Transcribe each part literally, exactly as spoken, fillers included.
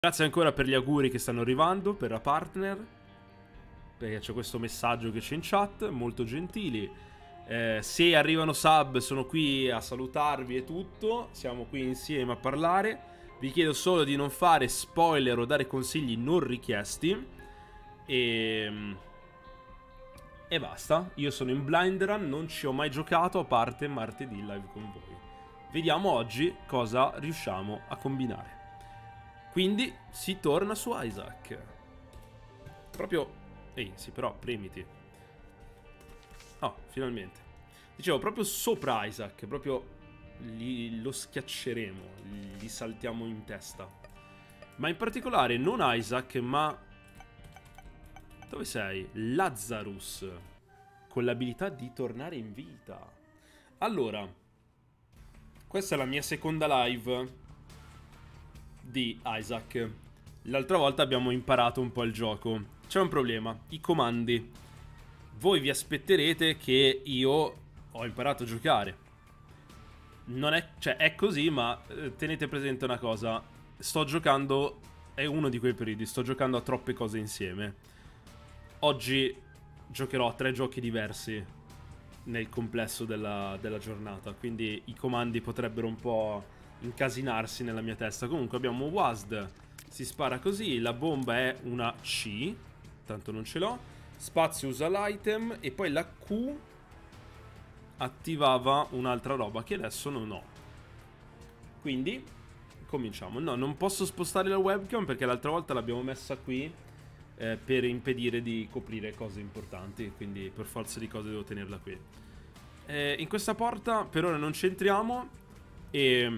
Grazie ancora per gli auguri che stanno arrivando per la partner, perché c'è questo messaggio che c'è in chat, molto gentili. Eh, se arrivano sub sono qui a salutarvi e tutto, siamo qui insieme a parlare. Vi chiedo solo di non fare spoiler o dare consigli non richiesti. E... e basta. Io sono in Blind Run, non ci ho mai giocato a parte martedì live con voi. Vediamo oggi cosa riusciamo a combinare. Quindi si torna su Isaac. Proprio... Ehi, sì, però, premiti. Oh, finalmente. Dicevo, proprio sopra Isaac. Proprio li, lo schiacceremo. Gli saltiamo in testa. Ma in particolare non Isaac, ma... Dove sei? Lazarus. Con l'abilità di tornare in vita. Allora, questa è la mia seconda live di Isaac. L'altra volta abbiamo imparato un po' il gioco. C'è un problema, i comandi. Voi vi aspetterete che io ho imparato a giocare. Non è, cioè è così, ma eh, tenete presente una cosa. Sto giocando, è uno di quei periodi, sto giocando a troppe cose insieme. Oggi giocherò a tre giochi diversi nel complesso della, della giornata, quindi i comandi potrebbero un po' incasinarsi nella mia testa. Comunque abbiamo W A S D, si spara così, la bomba è una C, tanto non ce l'ho, spazio usa l'item e poi la Q attivava un'altra roba che adesso non ho. Quindi cominciamo. No, non posso spostare la webcam perché l'altra volta l'abbiamo messa qui eh, per impedire di coprire cose importanti, quindi per forza di cose devo tenerla qui. Eh, in questa porta per ora non c'entriamo e...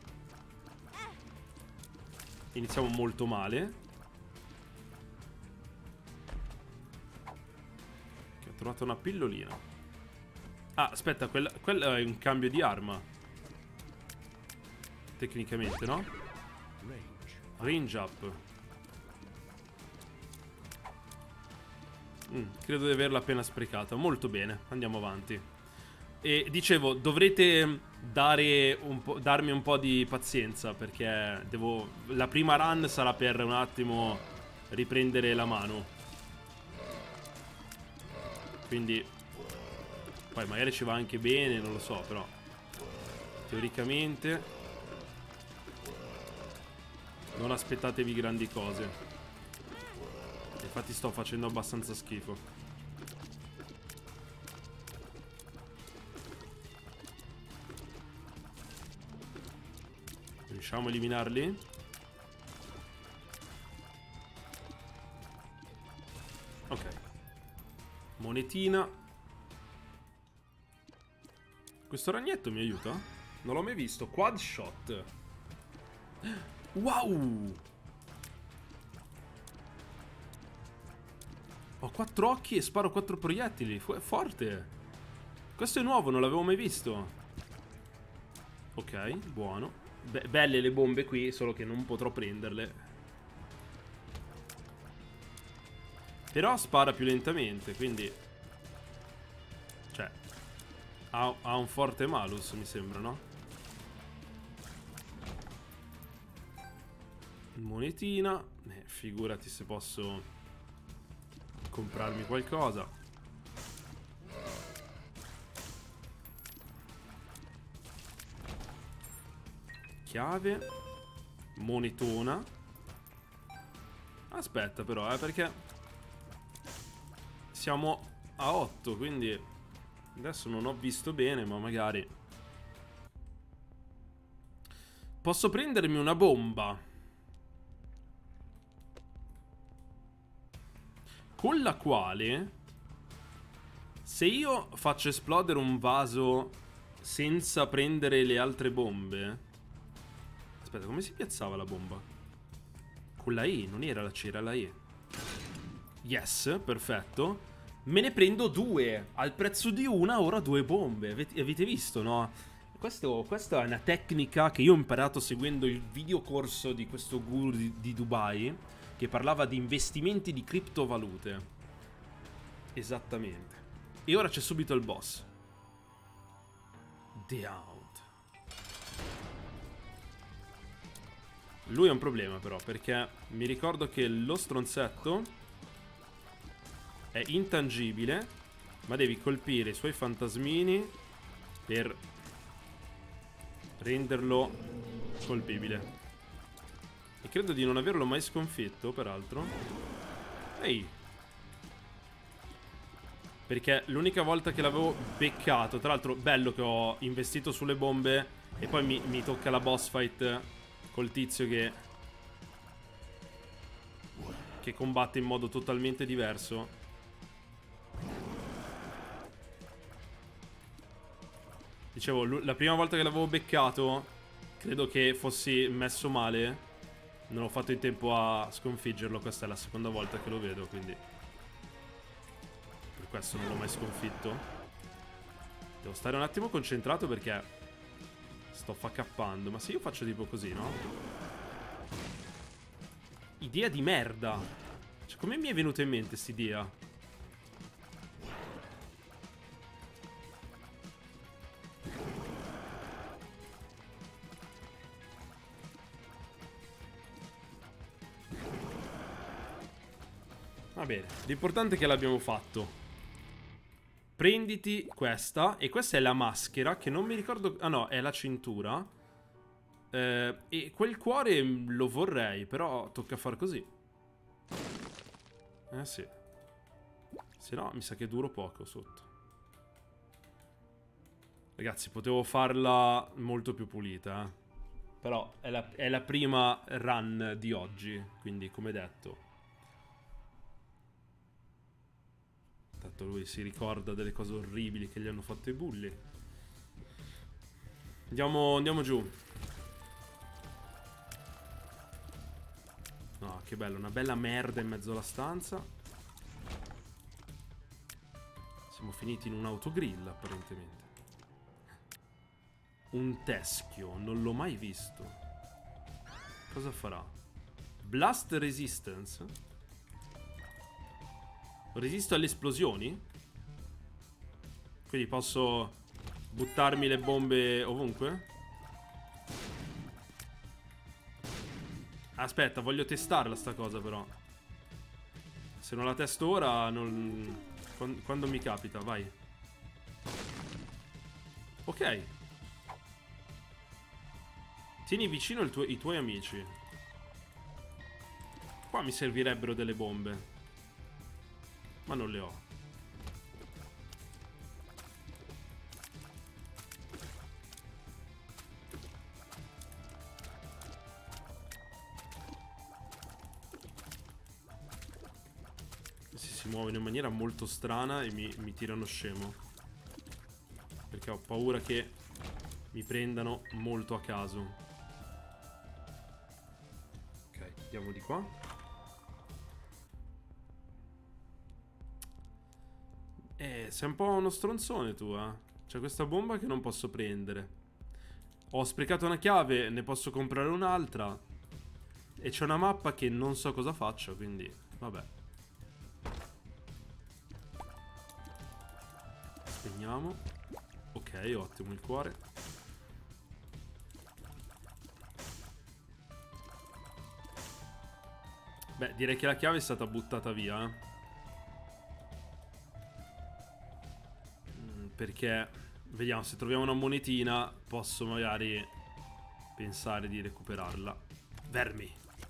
iniziamo molto male. Che ho trovato una pillolina. Ah, aspetta, quella, quella è un cambio di arma. Tecnicamente, no? Range up. Mm, credo di averla appena sprecata. Molto bene, andiamo avanti. E dicevo, dovrete dare un po', darmi un po' di pazienza, perché devo, la prima run sarà per un attimo riprendere la mano. Quindi poi magari ci va anche bene, non lo so, però teoricamente non aspettatevi grandi cose. Infatti sto facendo abbastanza schifo. Riusciamo a eliminarli? Ok. Monetina. Questo ragnetto mi aiuta? Non l'ho mai visto. Quad shot. Wow! Ho quattro occhi e sparo quattro proiettili. Fu- forte. Questo è nuovo, non l'avevo mai visto. Ok, buono. Be belle le bombe qui, solo che non potrò prenderle. Però spara più lentamente, quindi... cioè... Ha, ha un forte malus, mi sembra, no? Monetina. Eh, figurati se posso comprarmi qualcosa. Chiave. Monetona. Aspetta però, eh, perché siamo a otto, quindi adesso non ho visto bene, ma magari posso prendermi una bomba con la quale, se io faccio esplodere un vaso senza prendere le altre bombe... Aspetta, come si piazzava la bomba? Con la E, non era la C, era la E. Yes, perfetto. Me ne prendo due. Al prezzo di una, ora due bombe. Avete, avete visto, no? Questo, questa è una tecnica che io ho imparato seguendo il videocorso di questo guru di, di Dubai, che parlava di investimenti di criptovalute. Esattamente. E ora c'è subito il boss. The Hound. Lui è un problema però, perché mi ricordo che lo stronzetto è intangibile, ma devi colpire i suoi fantasmini per renderlo colpibile. E credo di non averlo mai sconfitto, peraltro. Ehi. Perché l'unica volta che l'avevo beccato, tra l'altro bello che ho investito sulle bombe e poi mi, mi tocca la boss fight col tizio che che combatte in modo totalmente diverso. Dicevo, la prima volta che l'avevo beccato credo che fossi messo male. Non ho fatto in tempo a sconfiggerlo. Questa è la seconda volta che lo vedo, quindi per questo non l'ho mai sconfitto. Devo stare un attimo concentrato perché sto faccappando. Ma se io faccio tipo così, no? Idea di merda. Cioè, come mi è venuta in mente st'idea? Va bene, l'importante è che l'abbiamo fatto. Prenditi questa. E questa è la maschera, che non mi ricordo... Ah no, è la cintura. eh, E quel cuore lo vorrei, però tocca far così. Eh sì. Se no mi sa che duro poco sotto. Ragazzi, potevo farla molto più pulita, eh. Però è la, è la prima run di oggi, quindi come detto. Tanto lui si ricorda delle cose orribili che gli hanno fatto i bulli. Andiamo, andiamo giù. No, che bello, una bella merda in mezzo alla stanza. Siamo finiti in un autogrill, apparentemente. Un teschio, non l'ho mai visto. Cosa farà? Blast resistance? Resisto alle esplosioni? Quindi posso buttarmi le bombe ovunque? Aspetta, voglio testarla sta cosa però. Se non la testo ora, non... Quando mi capita, vai. Ok. Tieni vicino il tuo... i tuoi amici. Qua mi servirebbero delle bombe, ma non le ho. Si, si muovono in maniera molto strana e mi, mi tirano scemo, perché ho paura che mi prendano molto a caso. Ok, andiamo di qua. Eh, sei un po' uno stronzone tu, eh. C'è questa bomba che non posso prendere. Ho sprecato una chiave, ne posso comprare un'altra. E c'è una mappa che non so cosa faccio, quindi vabbè. Spegniamo. Ok, ottimo il cuore. Beh, direi che la chiave è stata buttata via, eh. Perché, vediamo, se troviamo una monetina posso magari pensare di recuperarla. Vermi.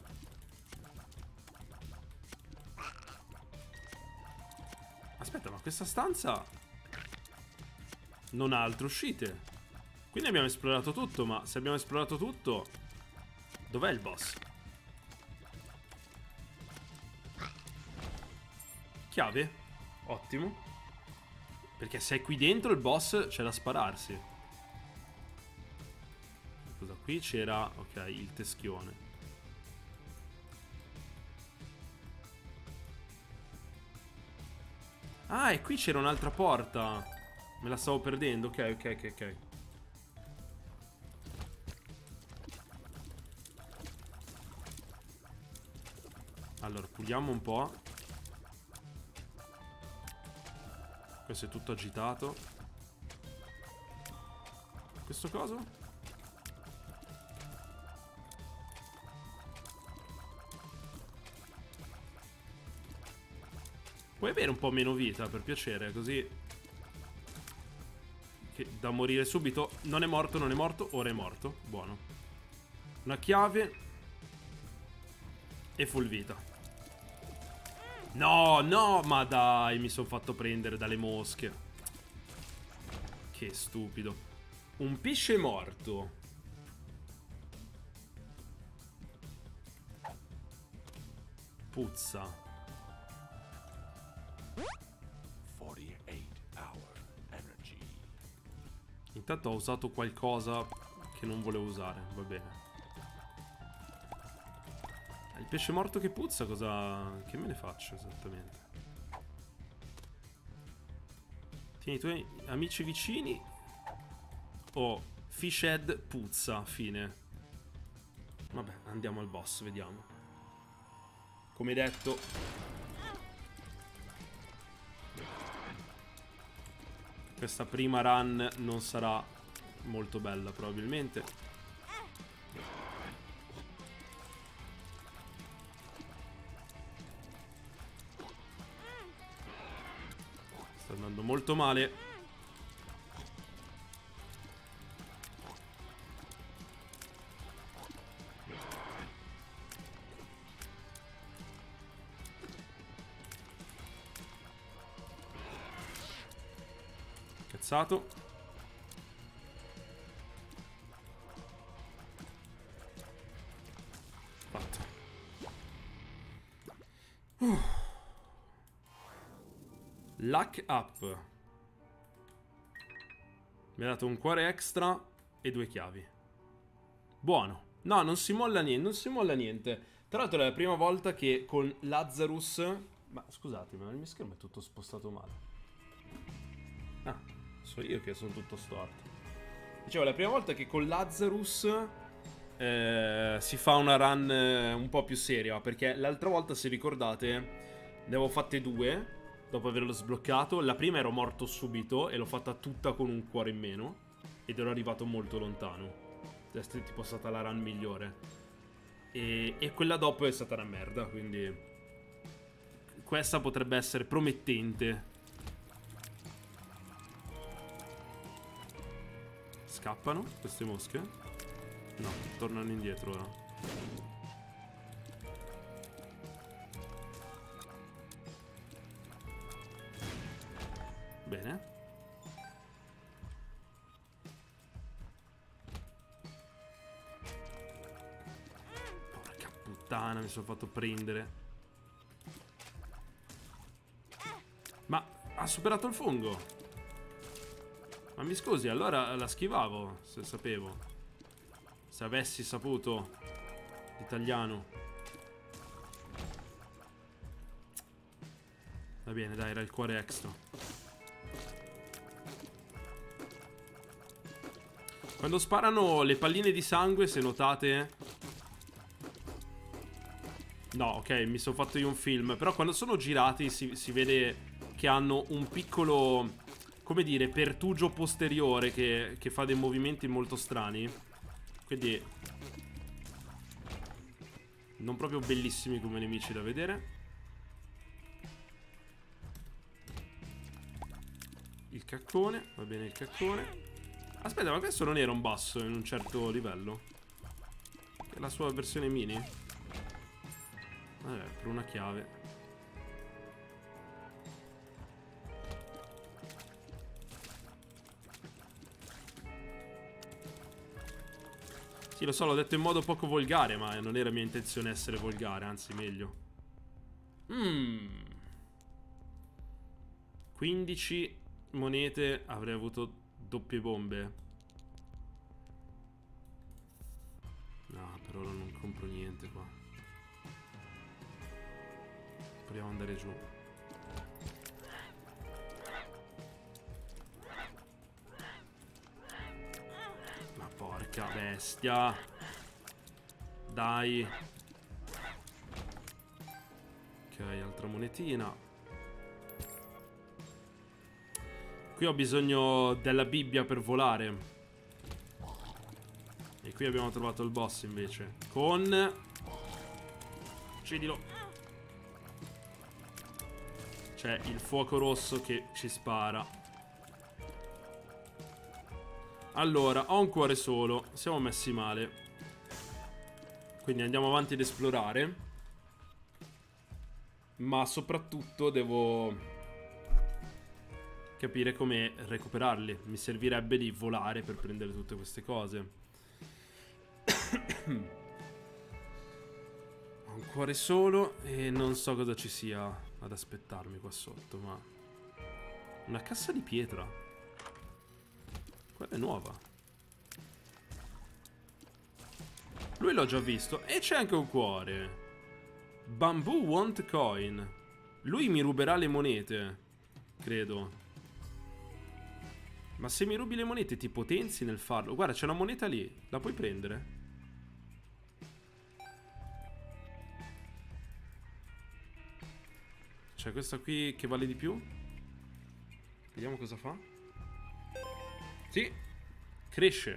Aspetta, ma questa stanza non ha altre uscite. Quindi abbiamo esplorato tutto, ma se abbiamo esplorato tutto, dov'è il boss? Chiave? Ottimo. Perché se è qui dentro il boss c'è da spararsi. Scusa, qui c'era... ok, il teschione. Ah, e qui c'era un'altra porta. Me la stavo perdendo. Ok, ok, ok, ok. Allora, puliamo un po'. Questo è tutto agitato. Questo coso? Puoi avere un po' meno vita, per piacere, così... Che da morire subito. Non è morto, non è morto. Ora è morto. Buono. Una chiave. E full vita. No, no, ma dai, mi sono fatto prendere dalle mosche. Che stupido. Un pesce morto. Puzza. Intanto ho usato qualcosa che non volevo usare, va bene. Il pesce morto che puzza, cosa... Che me ne faccio esattamente? Tieni i tuoi amici vicini. Oh, fish head puzza, fine. Vabbè, andiamo al boss, vediamo. Come detto... Questa prima run non sarà molto bella, probabilmente. Sta andando molto male. Cazzato. Fatto. Uh. Luck up. Mi ha dato un cuore extra e due chiavi. Buono. No, non si molla niente, non si molla niente. Tra l'altro è la prima volta che con Lazarus... Ma scusatemi, ma il mio schermo è tutto spostato male. Ah. So io che sono tutto storto. Dicevo, è la prima volta che con Lazarus eh, si fa una run eh, un po' più seria. Perché l'altra volta, se ricordate, ne avevo fatte due dopo averlo sbloccato. La prima ero morto subito e l'ho fatta tutta con un cuore in meno. Ed ero arrivato molto lontano. Questa è tipo stata la run migliore. E, e quella dopo è stata una merda. Quindi questa potrebbe essere promettente. Scappano queste mosche? No, tornano indietro ora. Bene. Porca puttana, mi sono fatto prendere. Ma ha superato il fungo. Ma mi scusi, allora la schivavo, se sapevo. Se avessi saputo l'italiano. Va bene, dai, era il cuore extra. Quando sparano le palline di sangue, se notate... No, ok, mi sono fatto io un film. Però quando sono girati si, si vede che hanno un piccolo... Come dire, pertugio posteriore che, che fa dei movimenti molto strani. Quindi non proprio bellissimi come nemici da vedere. Il caccone, va bene il caccone. Aspetta, ma questo non era un basso in un certo livello? È la sua versione mini? Vabbè, per una chiave. Sì, lo so, l'ho detto in modo poco volgare, ma non era mia intenzione essere volgare, anzi meglio. Mmm. quindici monete, avrei avuto doppie bombe. No, per ora non compro niente qua. Proviamo ad andare giù. Porca bestia. Dai. Ok, altra monetina. Qui ho bisogno della Bibbia per volare. E qui abbiamo trovato il boss invece. Con... Uccidilo. C'è il fuoco rosso che ci spara. Allora, ho un cuore solo. Siamo messi male. Quindi andiamo avanti ad esplorare. Ma soprattutto devo capire come recuperarli. Mi servirebbe di volare per prendere tutte queste cose. Ho un cuore solo e non so cosa ci sia ad aspettarmi qua sotto, ma... Una cassa di pietra. Quella è nuova. Lui l'ho già visto. E c'è anche un cuore. Bamboo want coin. Lui mi ruberà le monete, credo. Ma se mi rubi le monete ti potenzi nel farlo. Guarda, c'è una moneta lì. La puoi prendere? C'è questa qui che vale di più. Vediamo cosa fa. Sì, cresce.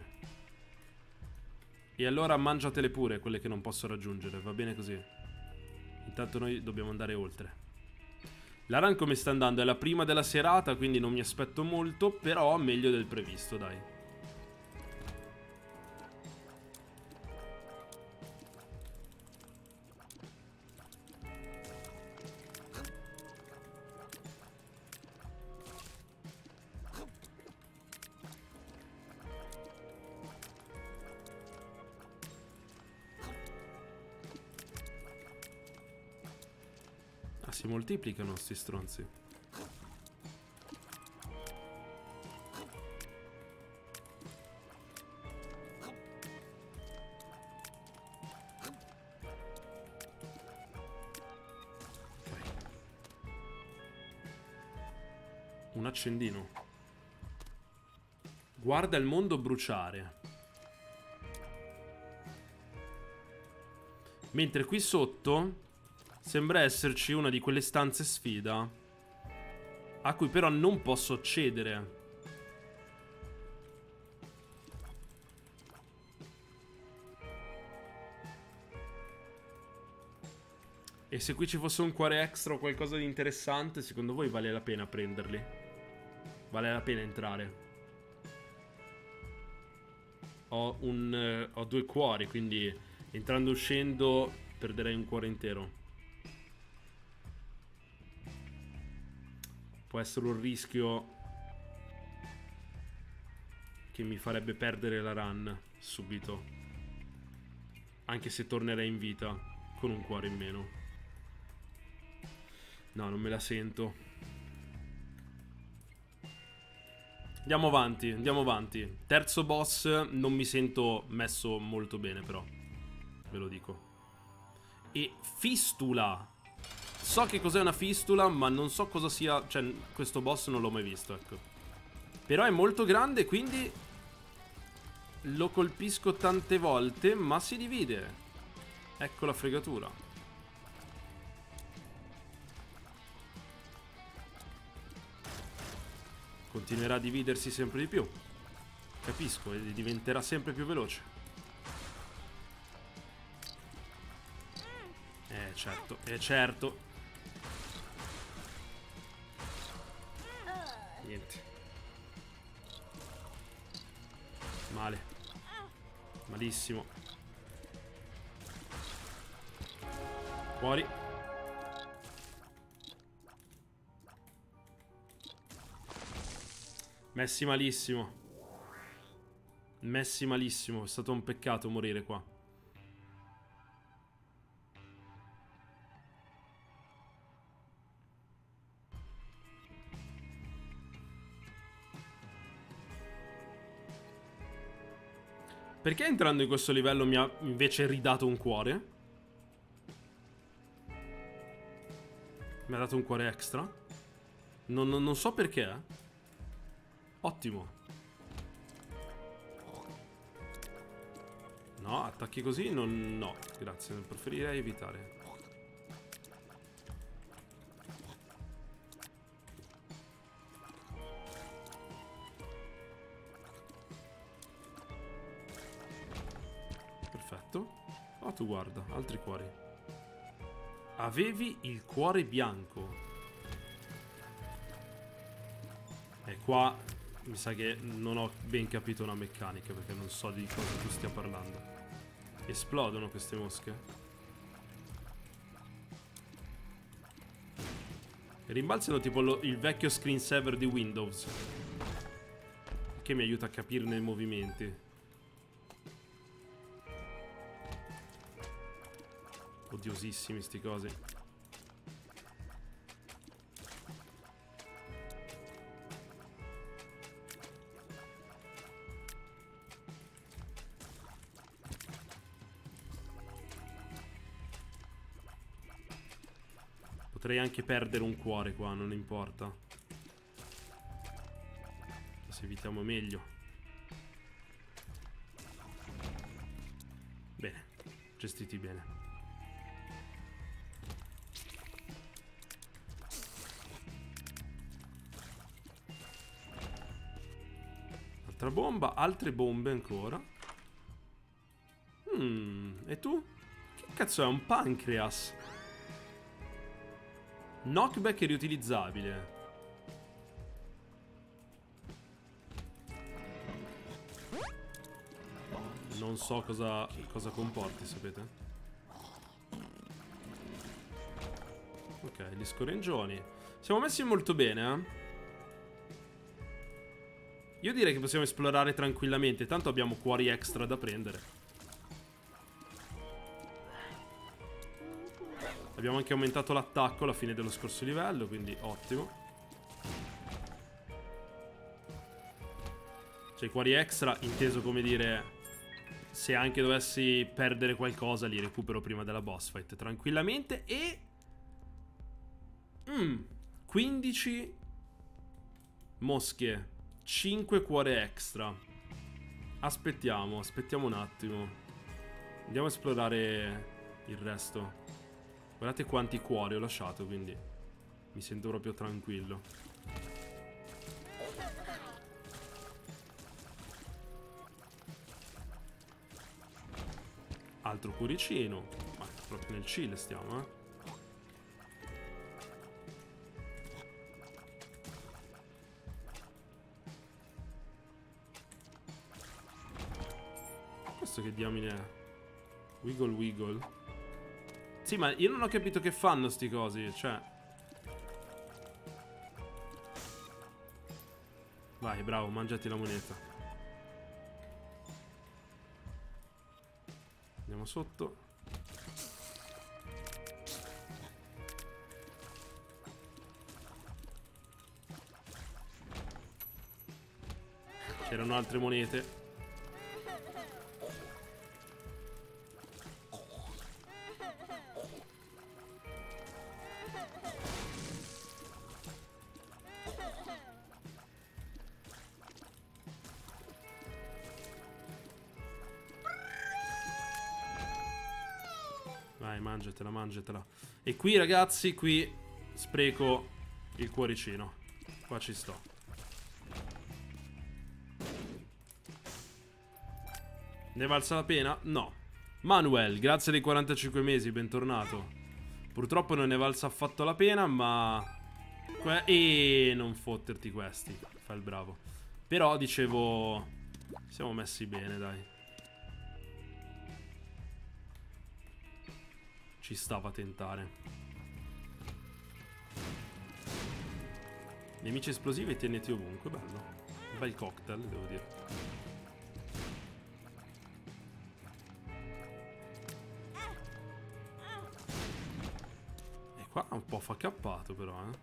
E allora mangiatele pure quelle che non posso raggiungere. Va bene così. Intanto noi dobbiamo andare oltre. La run come sta andando? È la prima della serata, quindi non mi aspetto molto, però meglio del previsto, dai. Ah, si moltiplicano sti stronzi. Un accendino. Guarda il mondo bruciare. Mentre qui sotto sembra esserci una di quelle stanze sfida a cui però non posso accedere. E se qui ci fosse un cuore extra o qualcosa di interessante, secondo voi vale la pena prenderli? Vale la pena entrare? Ho un eh, ho due cuori, quindi entrando e uscendo perderei un cuore intero. Può essere un rischio che mi farebbe perdere la run subito, anche se tornerei in vita con un cuore in meno. No, non me la sento. Andiamo avanti, andiamo avanti. Terzo boss, non mi sento messo molto bene però, ve lo dico. E fistula. So che cos'è una fistula, ma non so cosa sia. Cioè, questo boss non l'ho mai visto, ecco. Però è molto grande, quindi lo colpisco tante volte, ma si divide. Ecco la fregatura. Continuerà a dividersi sempre di più. Capisco, e diventerà sempre più veloce. Eh certo, eh certo. Niente. Male. Malissimo. Fuori. Messi malissimo. Messi malissimo. È stato un peccato morire qua. Perché entrando in questo livello mi ha invece ridato un cuore? Mi ha dato un cuore extra? Non, non, non so perché. Ottimo. No, attacchi così non... No, grazie, preferirei evitare. Perfetto. Oh, tu guarda, altri cuori. Avevi il cuore bianco. E qua mi sa che non ho ben capito una meccanica, perché non so di cosa tu stia parlando. Esplodono queste mosche? Rimbalzano tipo lo, il vecchio screensaver di Windows, che mi aiuta a capirne i movimenti. Odiosissimi sti cosi. Potrei anche perdere un cuore qua, non importa. Se evitiamo meglio. Bene, gestiti bene. Altra bomba, altre bombe ancora. Hmm, e tu? Che cazzo è un pancreas? Knockback è riutilizzabile. Non so cosa, cosa comporti, sapete? Ok, gli scoreggioni. Siamo messi molto bene, eh? Io direi che possiamo esplorare tranquillamente. Tanto abbiamo cuori extra da prendere. Abbiamo anche aumentato l'attacco alla fine dello scorso livello, quindi ottimo. Cioè i cuori extra, inteso come dire, se anche dovessi perdere qualcosa li recupero prima della boss fight tranquillamente. E mm, quindici mosche, cinque cuore extra. Aspettiamo, aspettiamo un attimo. Andiamo a esplorare il resto. Guardate quanti cuori ho lasciato, quindi mi sento proprio tranquillo. Altro cuoricino. Ma proprio nel chill stiamo, eh. Questo che diamine è? Wiggle wiggle. Sì, ma io non ho capito che fanno sti cosi, cioè. Vai, bravo, mangiati la moneta. Andiamo sotto. C'erano altre monete. Vai, mangiatela, mangiatela. E qui, ragazzi, qui spreco il cuoricino. Qua ci sto. Ne è valsa la pena? No. Manuel, grazie dei quarantacinque mesi, bentornato. Purtroppo non ne è valsa affatto la pena, ma... E non fotterti questi. Fa il bravo. Però, dicevo... Siamo messi bene, dai. Ci stava a tentare. Nemici esplosivi e T N T ovunque, bello. Un bel cocktail, devo dire. E qua un po' fa cappato però, eh.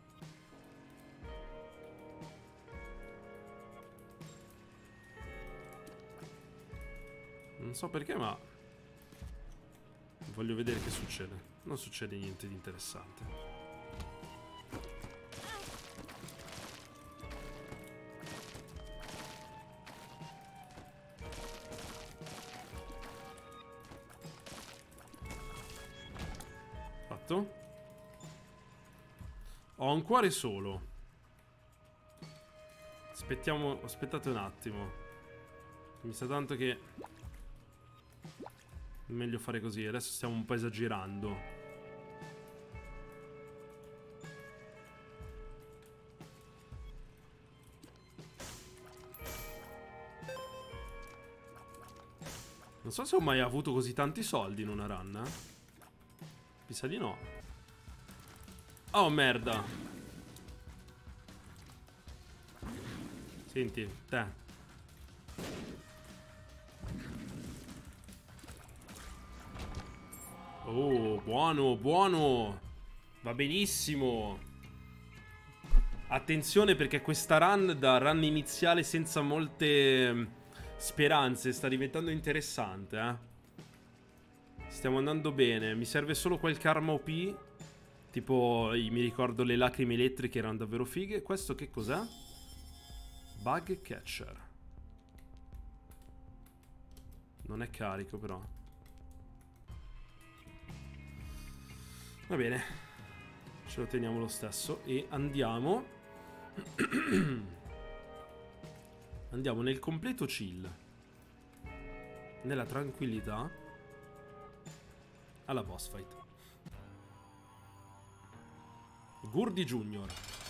Non so perché, ma voglio vedere che succede. Non succede niente di interessante. Fatto. Ho un cuore solo. Aspettiamo, aspettate un attimo. Mi sa tanto che è meglio fare così. Adesso stiamo un po' esagerando. Non so se ho mai avuto così tanti soldi in una run, eh? Mi sa di no. Oh, merda. Senti, te. Oh, buono, buono. Va benissimo. Attenzione perché questa run, da run iniziale senza molte speranze, sta diventando interessante, eh. Stiamo andando bene. Mi serve solo quel karma O P. Tipo, mi ricordo le lacrime elettriche erano davvero fighe. Questo che cos'è? Bug catcher. Non è carico però. Va bene. Ce lo teniamo lo stesso. E andiamo. Andiamo nel completo chill. Nella tranquillità. Alla boss fight. Gurdi Junior.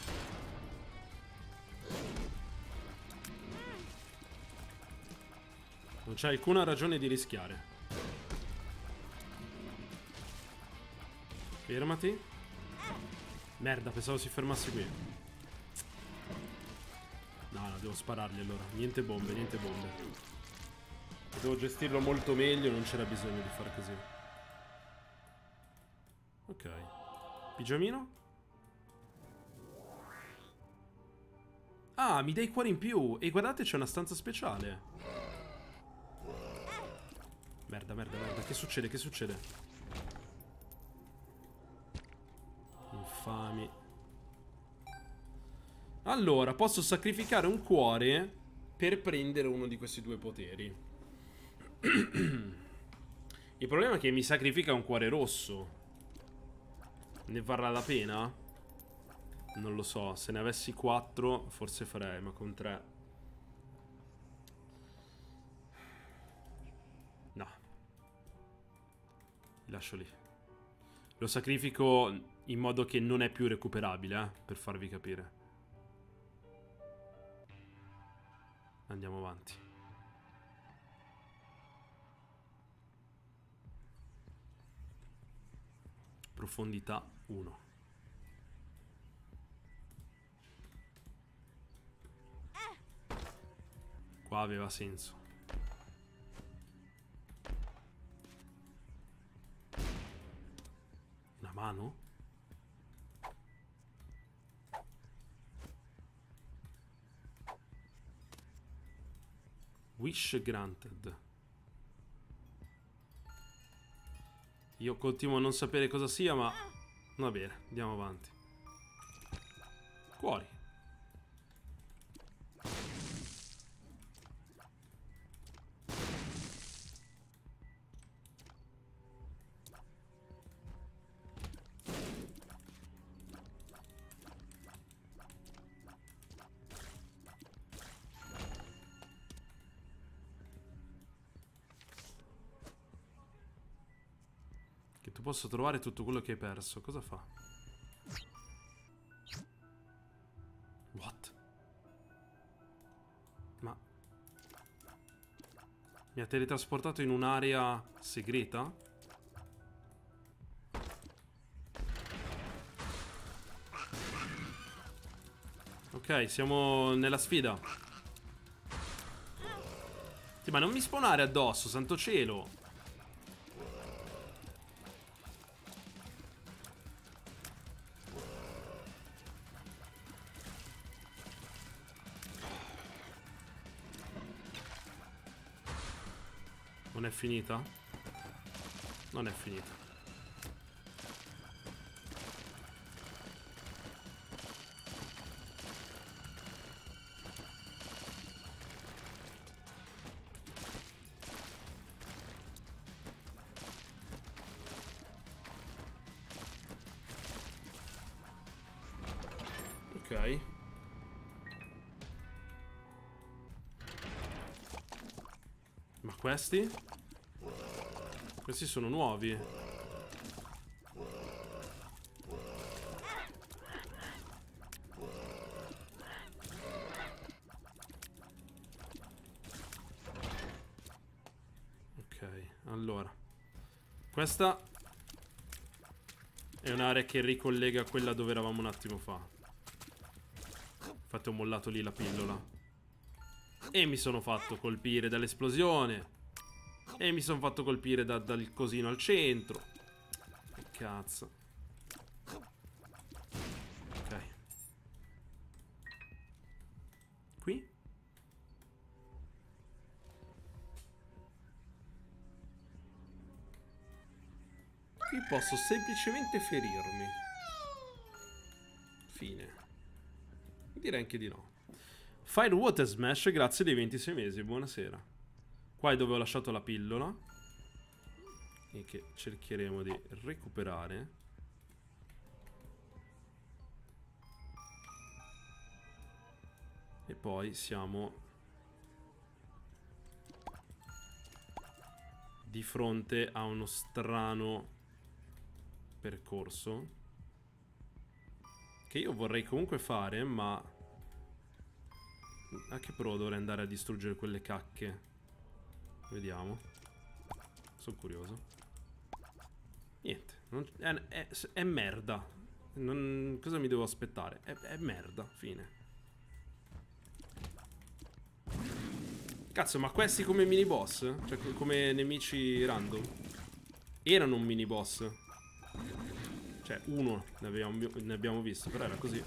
Non c'è alcuna ragione di rischiare. Fermati. Merda, pensavo si fermasse qui. No, no, devo sparargli allora. Niente bombe, niente bombe. Devo gestirlo molto meglio, non c'era bisogno di fare così. Ok. Pigiamino? Ah, mi dai cuori in più. E guardate, c'è una stanza speciale. Merda, merda, merda. Che succede? Che succede? Infami. Allora, posso sacrificare un cuore per prendere uno di questi due poteri. Il problema è che mi sacrifica un cuore rosso. Ne varrà la pena? Non lo so. Se ne avessi quattro forse farei, ma con tre no. Lascio lì. Lo sacrifico in modo che non è più recuperabile, eh, per farvi capire. Andiamo avanti. Profondità uno. Qua aveva senso. Una mano? Wish granted. Io continuo a non sapere cosa sia, ma va bene, andiamo avanti. Cuori. Che tu possa trovare tutto quello che hai perso. Cosa fa? What? Ma mi ha teletrasportato in un'area segreta? Ok, siamo nella sfida. Sì, ma non mi spawnare addosso, santo cielo. Non è finita? Non è finita. Ok. Ma questi? Questi sono nuovi. Ok. questa è un'area che ricollega quella dove eravamo un attimo fa. Infatti ho mollato lì la pillola. E mi sono fatto colpire dall'esplosione. E mi sono fatto colpire da, dal cosino al centro. Che cazzo. Ok. Qui? Qui posso semplicemente ferirmi. Fine. Direi anche di no. Fire Water Smash, grazie dei ventisei mesi, buonasera. Qua è dove ho lasciato la pillola. E che cercheremo di recuperare. E poi siamo di fronte a uno strano percorso che io vorrei comunque fare, ma a che pro dovrei andare a distruggere quelle cacche? Vediamo. Sono curioso. Niente, non, è, è, è merda. Non, cosa mi devo aspettare? È, è merda, fine. Cazzo, ma questi come mini boss? Cioè come nemici random? Erano un mini boss. Cioè uno ne abbiamo, ne abbiamo visto, però era così.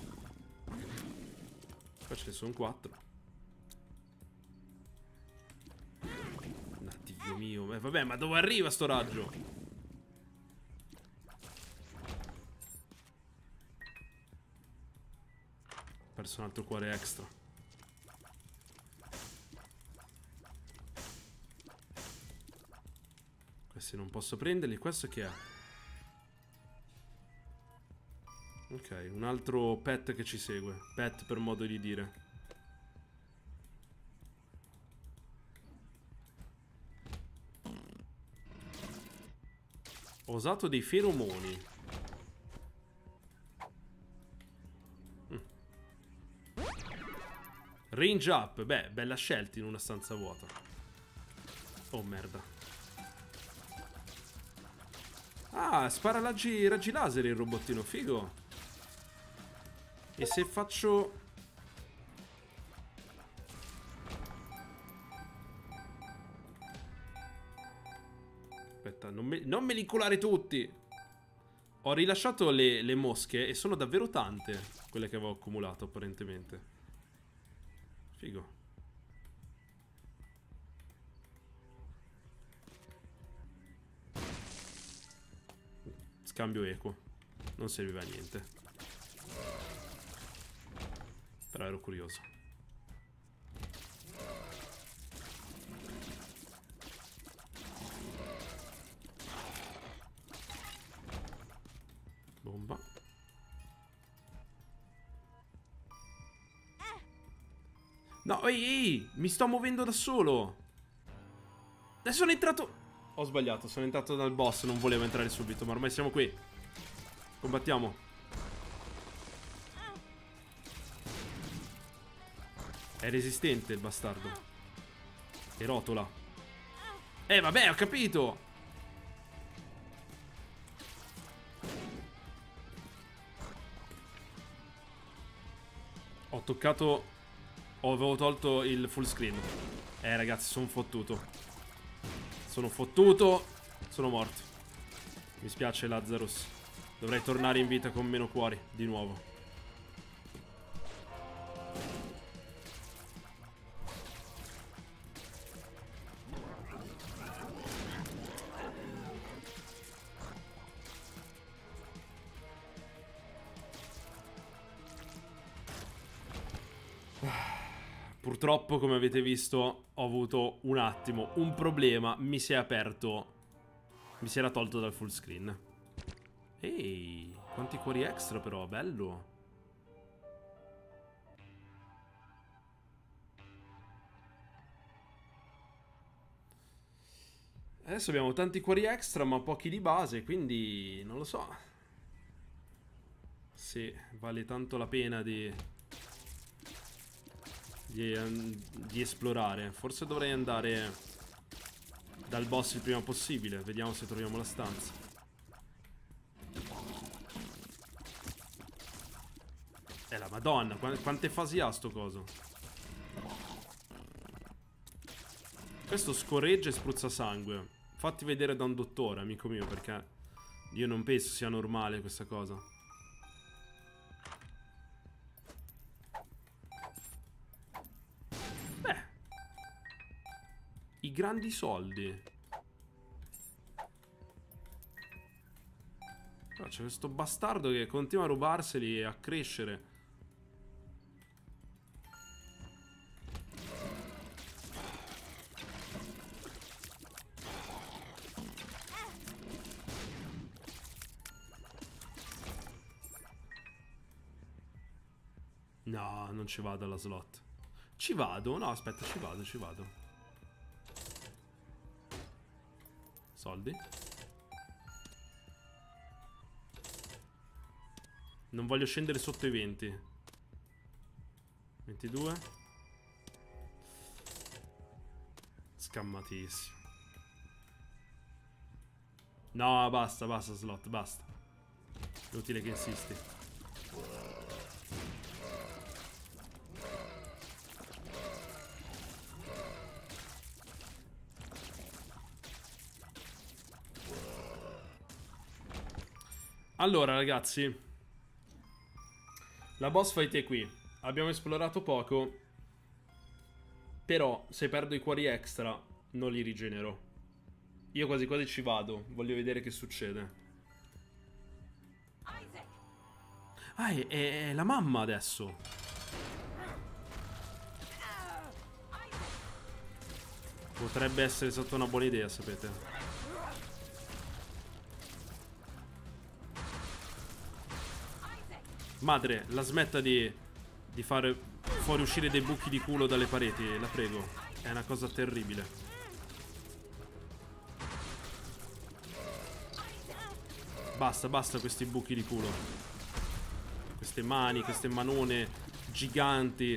Qua ce ne sono quattro. Dio mio, eh, vabbè, ma dove arriva sto raggio? Ho perso un altro cuore extra. Questi non posso prenderli. Questo che è? Ok, un altro pet che ci segue. Pet per modo di dire. Ho usato dei feromoni. Mm. Range up. Beh, bella scelta in una stanza vuota. Oh merda. Ah, spara raggi, raggi laser il robottino. Figo. E se faccio... Aspetta, non me, non me li inculare tutti. Ho rilasciato le, le mosche e sono davvero tante quelle che avevo accumulato apparentemente. Figo. Scambio equo. Non serviva a niente. Però ero curioso. Bomba. No, ehi, ehi, mi sto muovendo da solo. Adesso sono entrato... Ho sbagliato, sono entrato dal boss, non volevo entrare subito, ma ormai siamo qui. Combattiamo. È resistente il bastardo. E rotola. Eh, vabbè, ho capito. Ho toccato... Ho avevo tolto il full screen. Eh, ragazzi, sono fottuto. Sono fottuto. Sono morto. Mi spiace, Lazarus. Dovrei tornare in vita con meno cuori, di nuovo. Purtroppo, come avete visto, ho avuto un attimo un problema. Mi si è aperto. Mi si era tolto dal full screen. Ehi, quanti cuori extra però, bello. Adesso abbiamo tanti cuori extra ma pochi di base, quindi non lo so se vale tanto la pena di... Di, di esplorare. Forse dovrei andare dal boss il prima possibile. Vediamo se troviamo la stanza. Eh la madonna, qu quante fasi ha sto coso? Questo scorreggia e spruzza sangue. Fatti vedere da un dottore, amico mio, perché io non penso sia normale questa cosa. Beh, i grandi soldi. Però c'è questo bastardo che continua a rubarseli e a crescere. No, non ci vado alla slot. Ci vado? No, aspetta, ci vado, ci vado. Soldi. Non voglio scendere sotto i venti. ventidue. Scammatissimo. No, basta, basta slot, basta. Inutile che insisti. Allora ragazzi, la boss fight è qui. Abbiamo esplorato poco, però se perdo i cuori extra non li rigenero. Io quasi quasi ci vado. Voglio vedere che succede. Ah, è, è, è la mamma adesso. Potrebbe essere stata una buona idea, sapete. Madre, la smetta di, di fare fuoriuscire dei buchi di culo dalle pareti, la prego. È una cosa terribile. Basta, basta questi buchi di culo. Queste mani, queste manone giganti.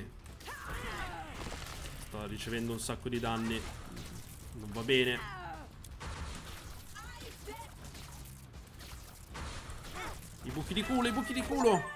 Sto ricevendo un sacco di danni. Non va bene. I buchi di culo, i buchi di culo.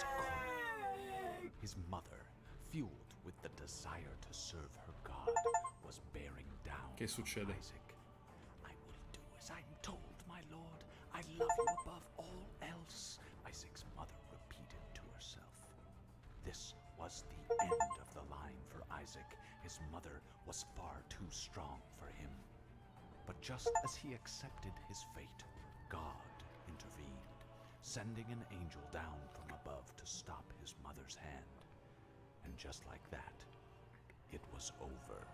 His mother, fueled with the desire to serve her God, was bearing down Che succede? Isaac. I will do as I'm told, my lord. I love you above all else, Isaac's mother repeated to herself. This was the end of the line for Isaac. His mother was far too strong for him. But just as he accepted his fate, God intervened, sending an angel down from above to stop his mother's hand. And just like that, it was over.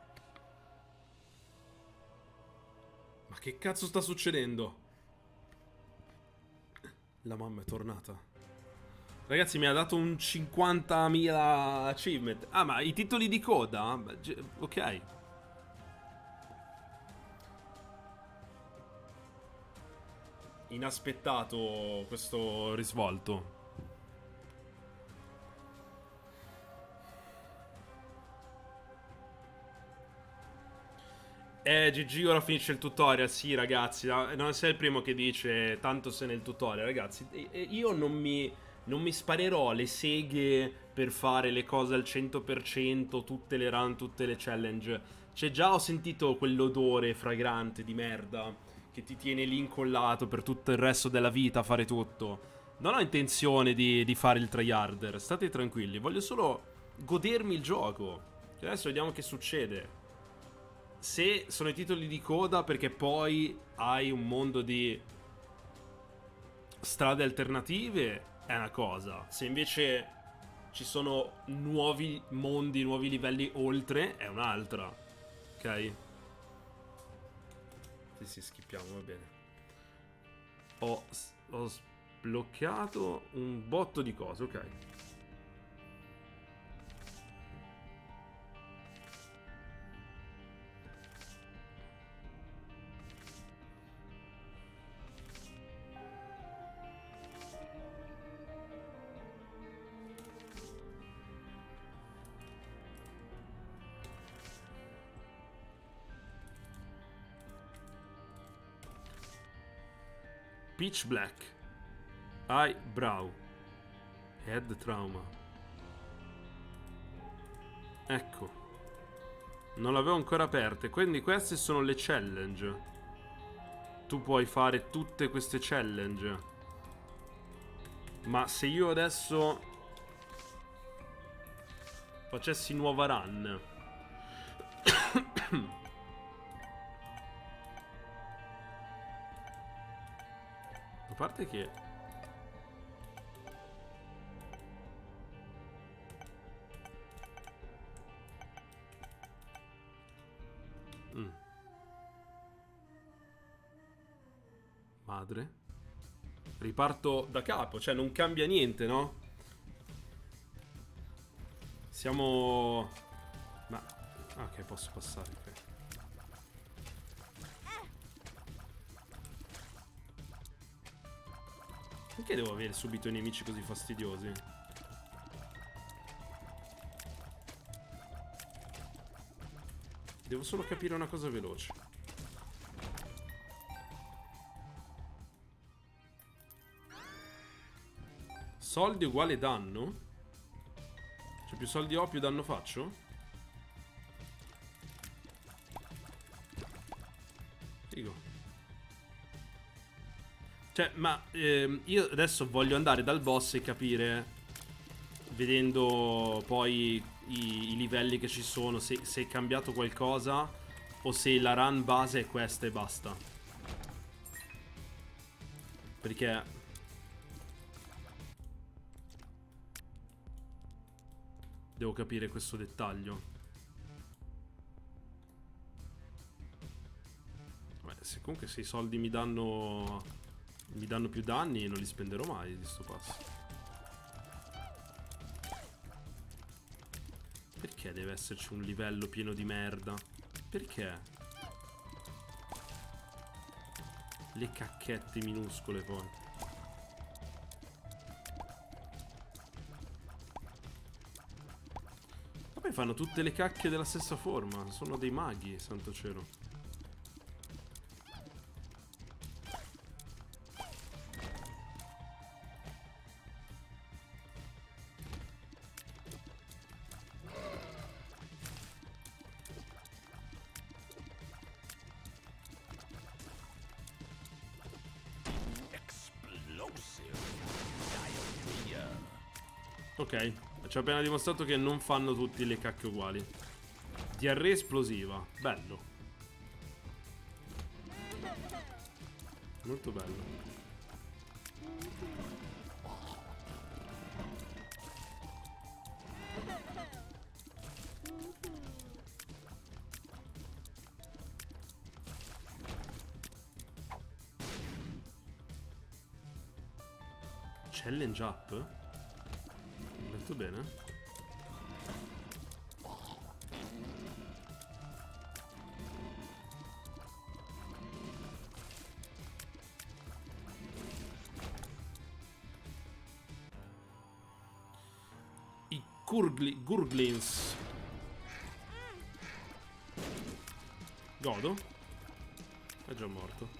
Ma che cazzo sta succedendo? La mamma è tornata. Ragazzi, mi ha dato un cinquantamila achievement. Ah, ma i titoli di coda? Ok. Inaspettato questo risvolto. Eh, G G, ora finisce il tutorial. Sì, ragazzi, non sei il primo che dice tanto se nel tutorial, ragazzi. Io non mi, non mi sparerò le seghe per fare le cose al cento per cento, tutte le run, tutte le challenge. Cioè, già ho sentito quell'odore fragrante di merda che ti tiene lì incollato per tutto il resto della vita a fare tutto. Non ho intenzione di, di fare il tryharder, state tranquilli. Voglio solo godermi il gioco. Cioè, adesso vediamo che succede. Se sono i titoli di coda perché poi hai un mondo di strade alternative, è una cosa. Se invece ci sono nuovi mondi, nuovi livelli oltre, è un'altra. Ok? Sì, sì, schippiamo, va bene. Ho, ho sbloccato un botto di cose, ok. Pitch black. Eyebrow. Head trauma. Ecco. Non l'avevo ancora aperte. Quindi queste sono le challenge. Tu puoi fare tutte queste challenge. Ma se io adesso facessi nuova run, a parte che mm. Madre. Riparto da capo, cioè non cambia niente, no? Siamo... Ma... Ah, ok, posso passare, ok. Perché devo avere subito i nemici così fastidiosi? Devo solo capire una cosa veloce. Soldi uguale danno? Cioè più soldi ho più danno faccio? Figo. Cioè ma ehm, io adesso voglio andare dal boss e capire, vedendo poi i, i livelli che ci sono, se, se è cambiato qualcosa o se la run base è questa e basta. Perché devo capire questo dettaglio. Beh, se comunque se i soldi mi danno mi danno più danni, non li spenderò mai di sto passo. Perché deve esserci un livello pieno di merda? Perché? Le cacchette minuscole poi. Poi fanno tutte le cacche della stessa forma. Sono dei maghi, santo cielo. Ok. Ci ha appena dimostrato che non fanno tutti le cacche uguali. Diarrea esplosiva. Bello. Molto bello. Challenge up? Molto bene. I gurgli, gurglins. Godo. È già morto.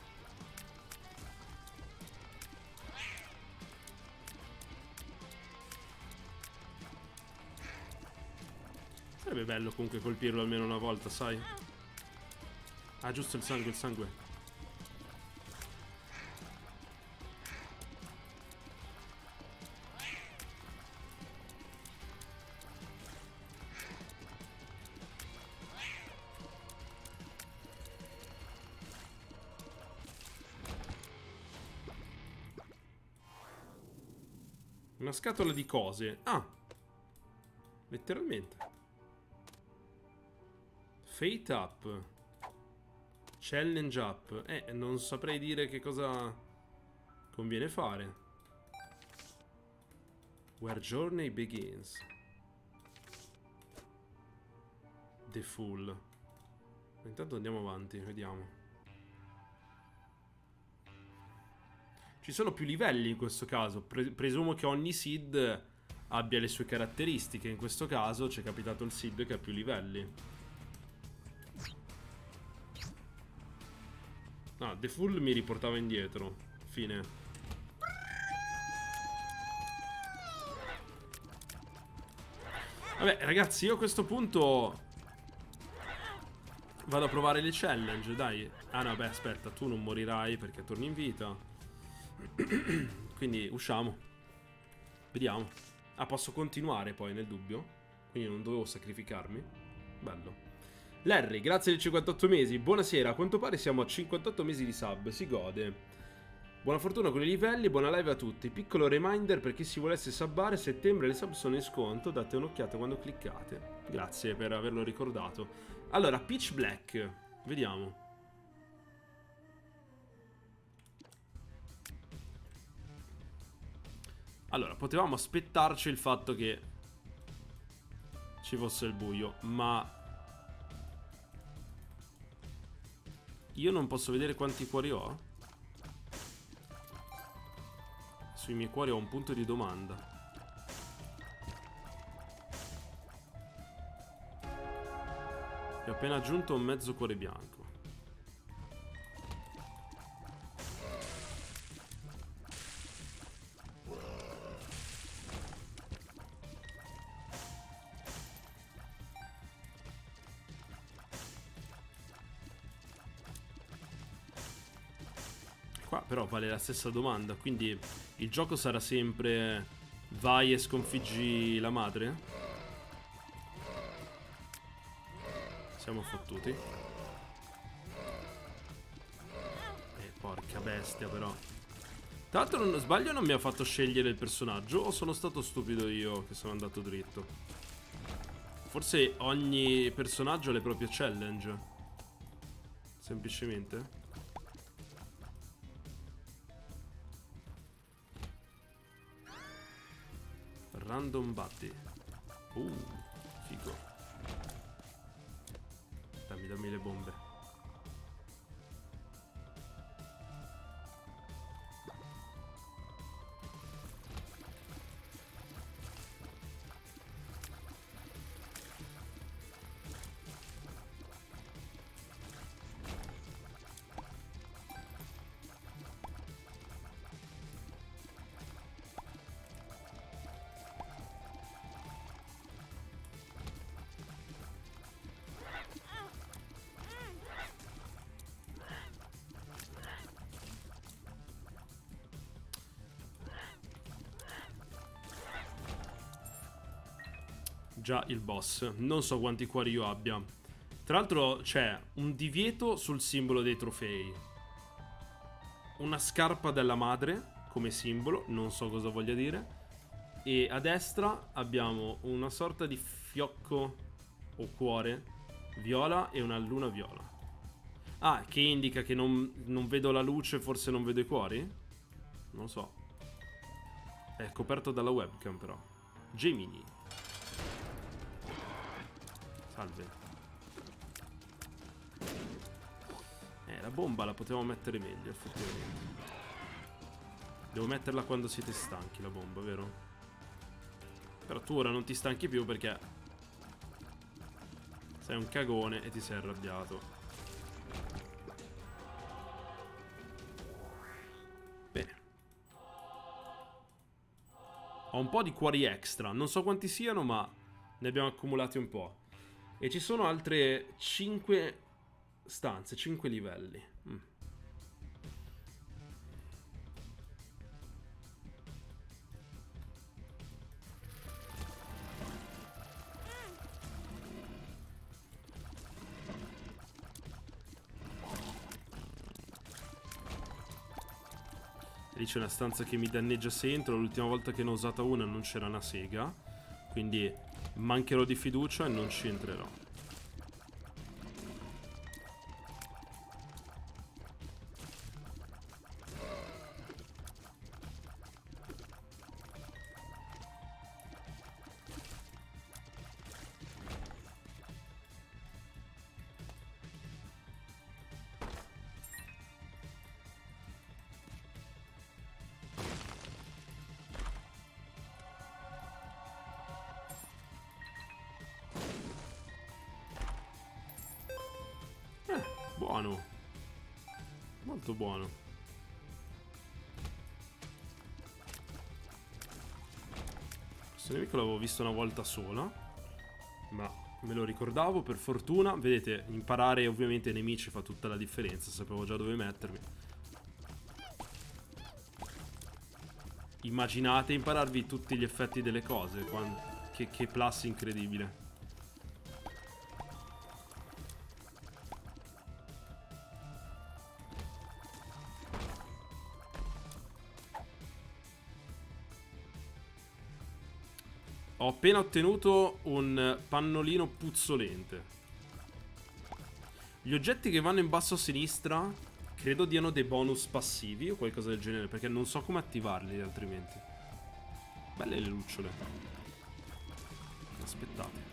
Sarebbe bello comunque colpirlo almeno una volta, sai? Ah, giusto il sangue, il sangue. Una scatola di cose. Ah! Letteralmente. Fate up. Challenge up. Eh, non saprei dire che cosa conviene fare. Where journey begins. The Fool. Intanto andiamo avanti, vediamo. Ci sono più livelli in questo caso. Pre presumo che ogni seed abbia le sue caratteristiche. In questo caso ci è capitato il seed che ha più livelli. No, The Fool mi riportava indietro. Fine. Vabbè, ragazzi, io a questo punto vado a provare le challenge, dai. Ah no, beh, aspetta, tu non morirai perché torni in vita. Quindi usciamo. Vediamo. Ah, posso continuare poi nel dubbio? Quindi non dovevo sacrificarmi. Bello. Larry, grazie dei cinquantotto mesi. Buonasera, a quanto pare siamo a cinquantotto mesi di sub. Si gode. Buona fortuna con i livelli, buona live a tutti. Piccolo reminder per chi si volesse subbare, a settembre le sub sono in sconto, date un'occhiata quando cliccate. Grazie per averlo ricordato. Allora, Pitch Black, vediamo. Allora, potevamo aspettarci il fatto che ci fosse il buio, ma io non posso vedere quanti cuori ho. Sui miei cuori ho un punto di domanda. E ho appena aggiunto un mezzo cuore bianco. Qua però vale la stessa domanda, quindi il gioco sarà sempre vai e sconfiggi la madre? Siamo fottuti. Eh, porca bestia però. Tra l'altro non sbaglio, non mi ha fatto scegliere il personaggio, o sono stato stupido io che sono andato dritto? Forse ogni personaggio ha le proprie challenge. Semplicemente. Random Buddy. Uh, figo. Dammi, dammi le bombe. Già il boss. Non so quanti cuori io abbia. Tra l'altro c'è un divieto sul simbolo dei trofei. Una scarpa della madre come simbolo, non so cosa voglia dire. E a destra abbiamo una sorta di fiocco o cuore viola e una luna viola. Ah, che indica che non, non vedo la luce, forse non vedo i cuori? Non lo so. È coperto dalla webcam però. Gemini. Salve. Eh, la bomba la potevamo mettere meglio, effettivamente. Devo metterla quando siete stanchi, la bomba, vero? Però tu ora non ti stanchi più perché sei un cagone e ti sei arrabbiato. Bene. Ho un po' di cuori extra. Non so quanti siano, ma ne abbiamo accumulati un po'. E ci sono altre cinque stanze, cinque livelli. Mm. Lì c'è una stanza che mi danneggia se entro. L'ultima volta che ne ho usata una non c'era una sega. Quindi mancherò di fiducia e non ci entrerò. Buono. Molto buono. Questo nemico l'avevo visto una volta sola, ma me lo ricordavo per fortuna. Vedete, imparare ovviamente i nemici fa tutta la differenza. Sapevo già dove mettermi. Immaginate impararvi tutti gli effetti delle cose. Quando... Che, che plus incredibile. Ho appena ottenuto un pannolino puzzolente. Gli oggetti che vanno in basso a sinistra credo diano dei bonus passivi o qualcosa del genere, perché non so come attivarli altrimenti. Belle le lucciole. Aspettate.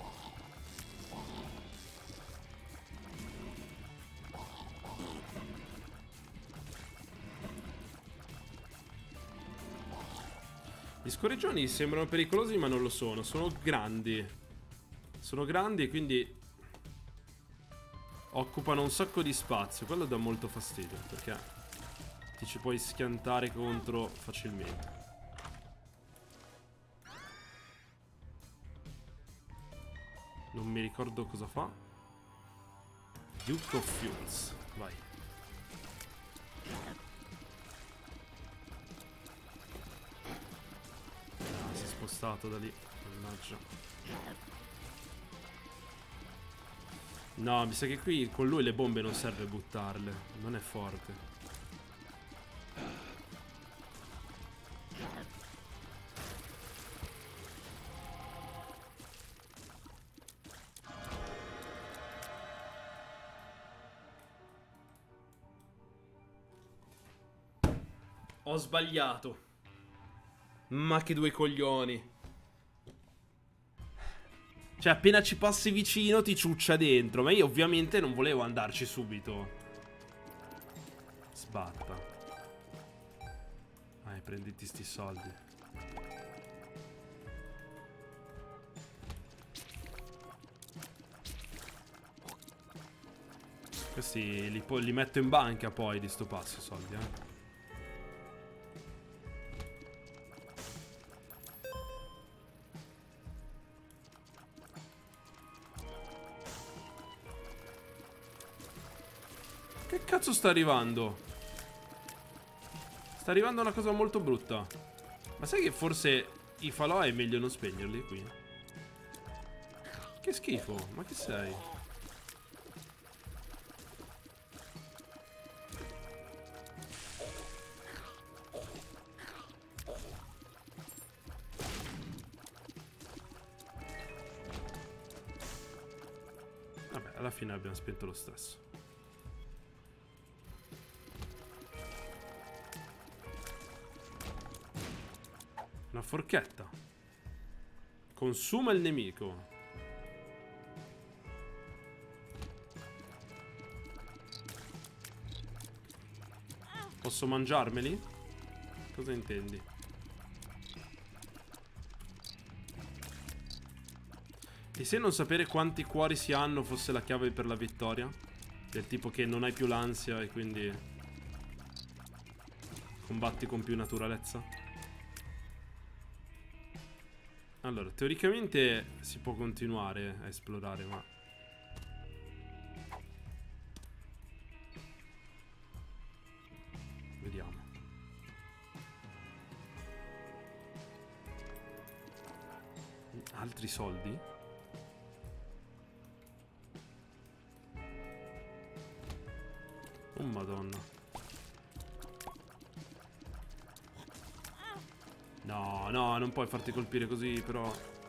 Gli scorreggioni sembrano pericolosi ma non lo sono. Sono grandi. Sono grandi e quindi occupano un sacco di spazio. Quello dà molto fastidio perché ti ci puoi schiantare contro facilmente. Non mi ricordo cosa fa. Duke of Fuels. Vai. Si è spostato da lì. Mannaggia. No, mi sa che qui con lui le bombe non serve buttarle. Non è forte. Ho sbagliato. Ma che due coglioni. Cioè appena ci passi vicino ti ciuccia dentro. Ma io ovviamente non volevo andarci subito. Sbatta. Vai, prenditi sti soldi. Questi li, li metto in banca poi di sto passo soldi, eh. Che cazzo sta arrivando? Sta arrivando una cosa molto brutta. Ma sai che forse i falò è meglio non spegnerli qui? Che schifo, ma che sei? Vabbè, alla fine abbiamo spento lo stesso. Una forchetta. Consuma il nemico. Posso mangiarmeli? Cosa intendi? E se non sapere quanti cuori si hanno fosse la chiave per la vittoria? Del tipo che non hai più l'ansia e quindi combatti con più naturalezza? Allora, teoricamente si può continuare a esplorare, ma... Vediamo. Altri soldi? Oh madonna. No, no, non puoi farti colpire così, però...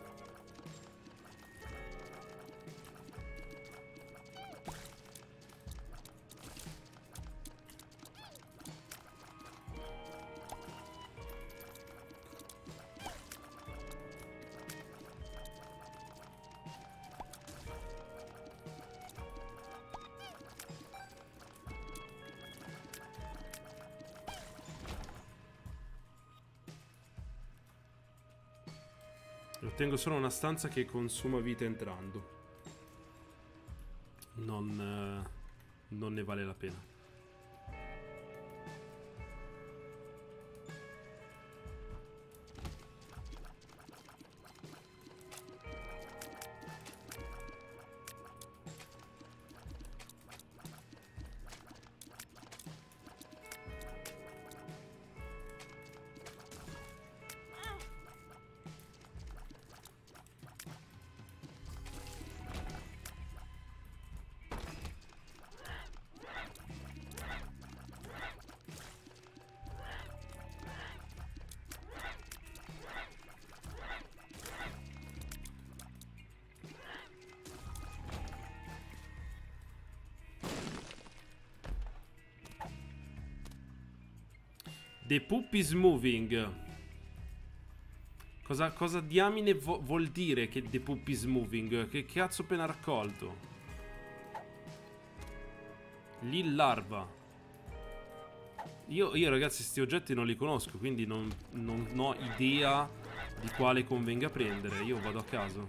Ottengo solo una stanza che consuma vita entrando. Non, eh, non ne vale la pena. The poop is moving. Cosa, cosa diamine vo vuol dire che the poop is moving? Che cazzo ho appena raccolto? Lil larva. Io, io ragazzi sti oggetti non li conosco, quindi non, non ho idea di quale convenga prendere. Io vado a caso.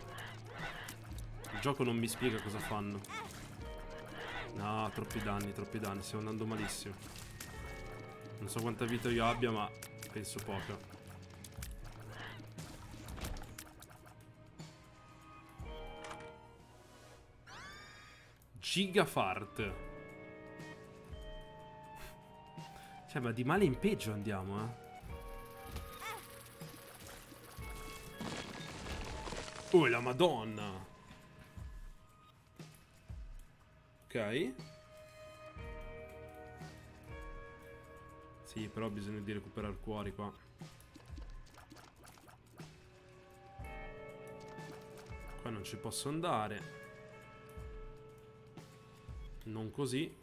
Il gioco non mi spiega cosa fanno. No, troppi danni, troppi danni. Stiamo andando malissimo. Non so quanta vita io abbia, ma penso poca. Gigafart. Cioè, ma di male in peggio andiamo, eh. Oh, la madonna. Ok. Sì, però bisogna di recuperare cuori qua. Qua non ci posso andare. Non così.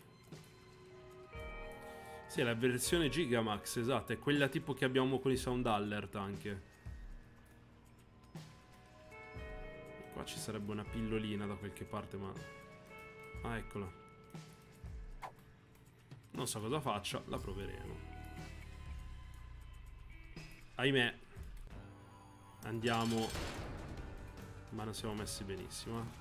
Sì, è la versione Gigamax, esatto. È quella tipo che abbiamo con i sound alert anche. Qua ci sarebbe una pillolina da qualche parte, ma... Ah, eccola. Non so cosa faccia, la proveremo. Ahimè. Andiamo. Ma non siamo messi benissimo, eh.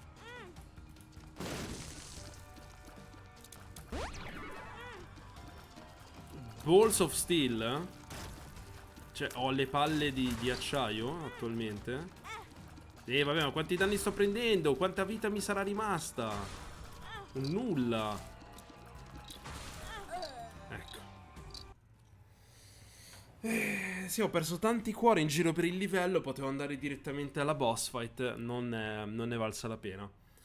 Balls of Steel. Cioè, ho le palle di, di acciaio attualmente. Eh, vabbè, ma quanti danni sto prendendo? Quanta vita mi sarà rimasta? Un nulla. Ecco. Eh, sì, ho perso tanti cuori in giro per il livello. Potevo andare direttamente alla boss fight. Non è, non ne valsa la pena.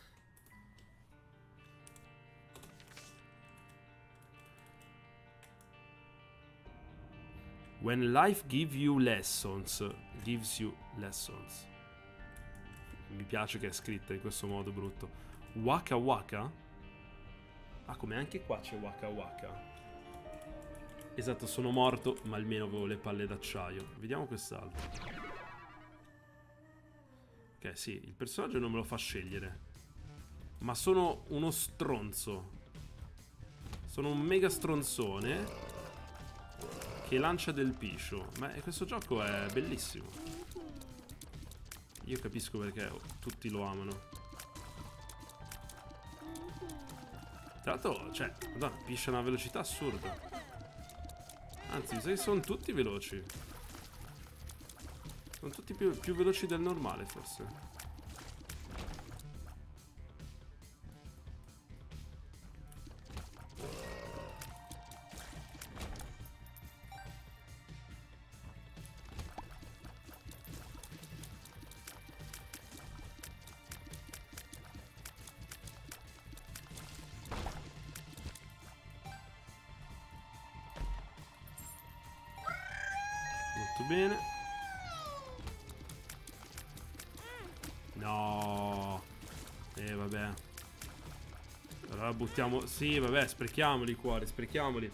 When life gives you lessons. Gives you lessons. Mi piace che è scritta in questo modo brutto. Waka Waka? Ah, come anche qua c'è Waka Waka. Esatto, sono morto, ma almeno avevo le palle d'acciaio. Vediamo quest'altro. Ok, sì, il personaggio non me lo fa scegliere. Ma sono uno stronzo. Sono un mega stronzone che lancia del piscio. Ma questo gioco è bellissimo. Io capisco perché tutti lo amano. Tra l'altro, cioè, madonna, piscia a una velocità assurda. Anzi, mi sa che sono tutti veloci. Sono tutti più, più veloci del normale, forse. Bene. No. Eh vabbè. Allora buttiamo. Sì vabbè, sprechiamoli i cuori, sprechiamoli.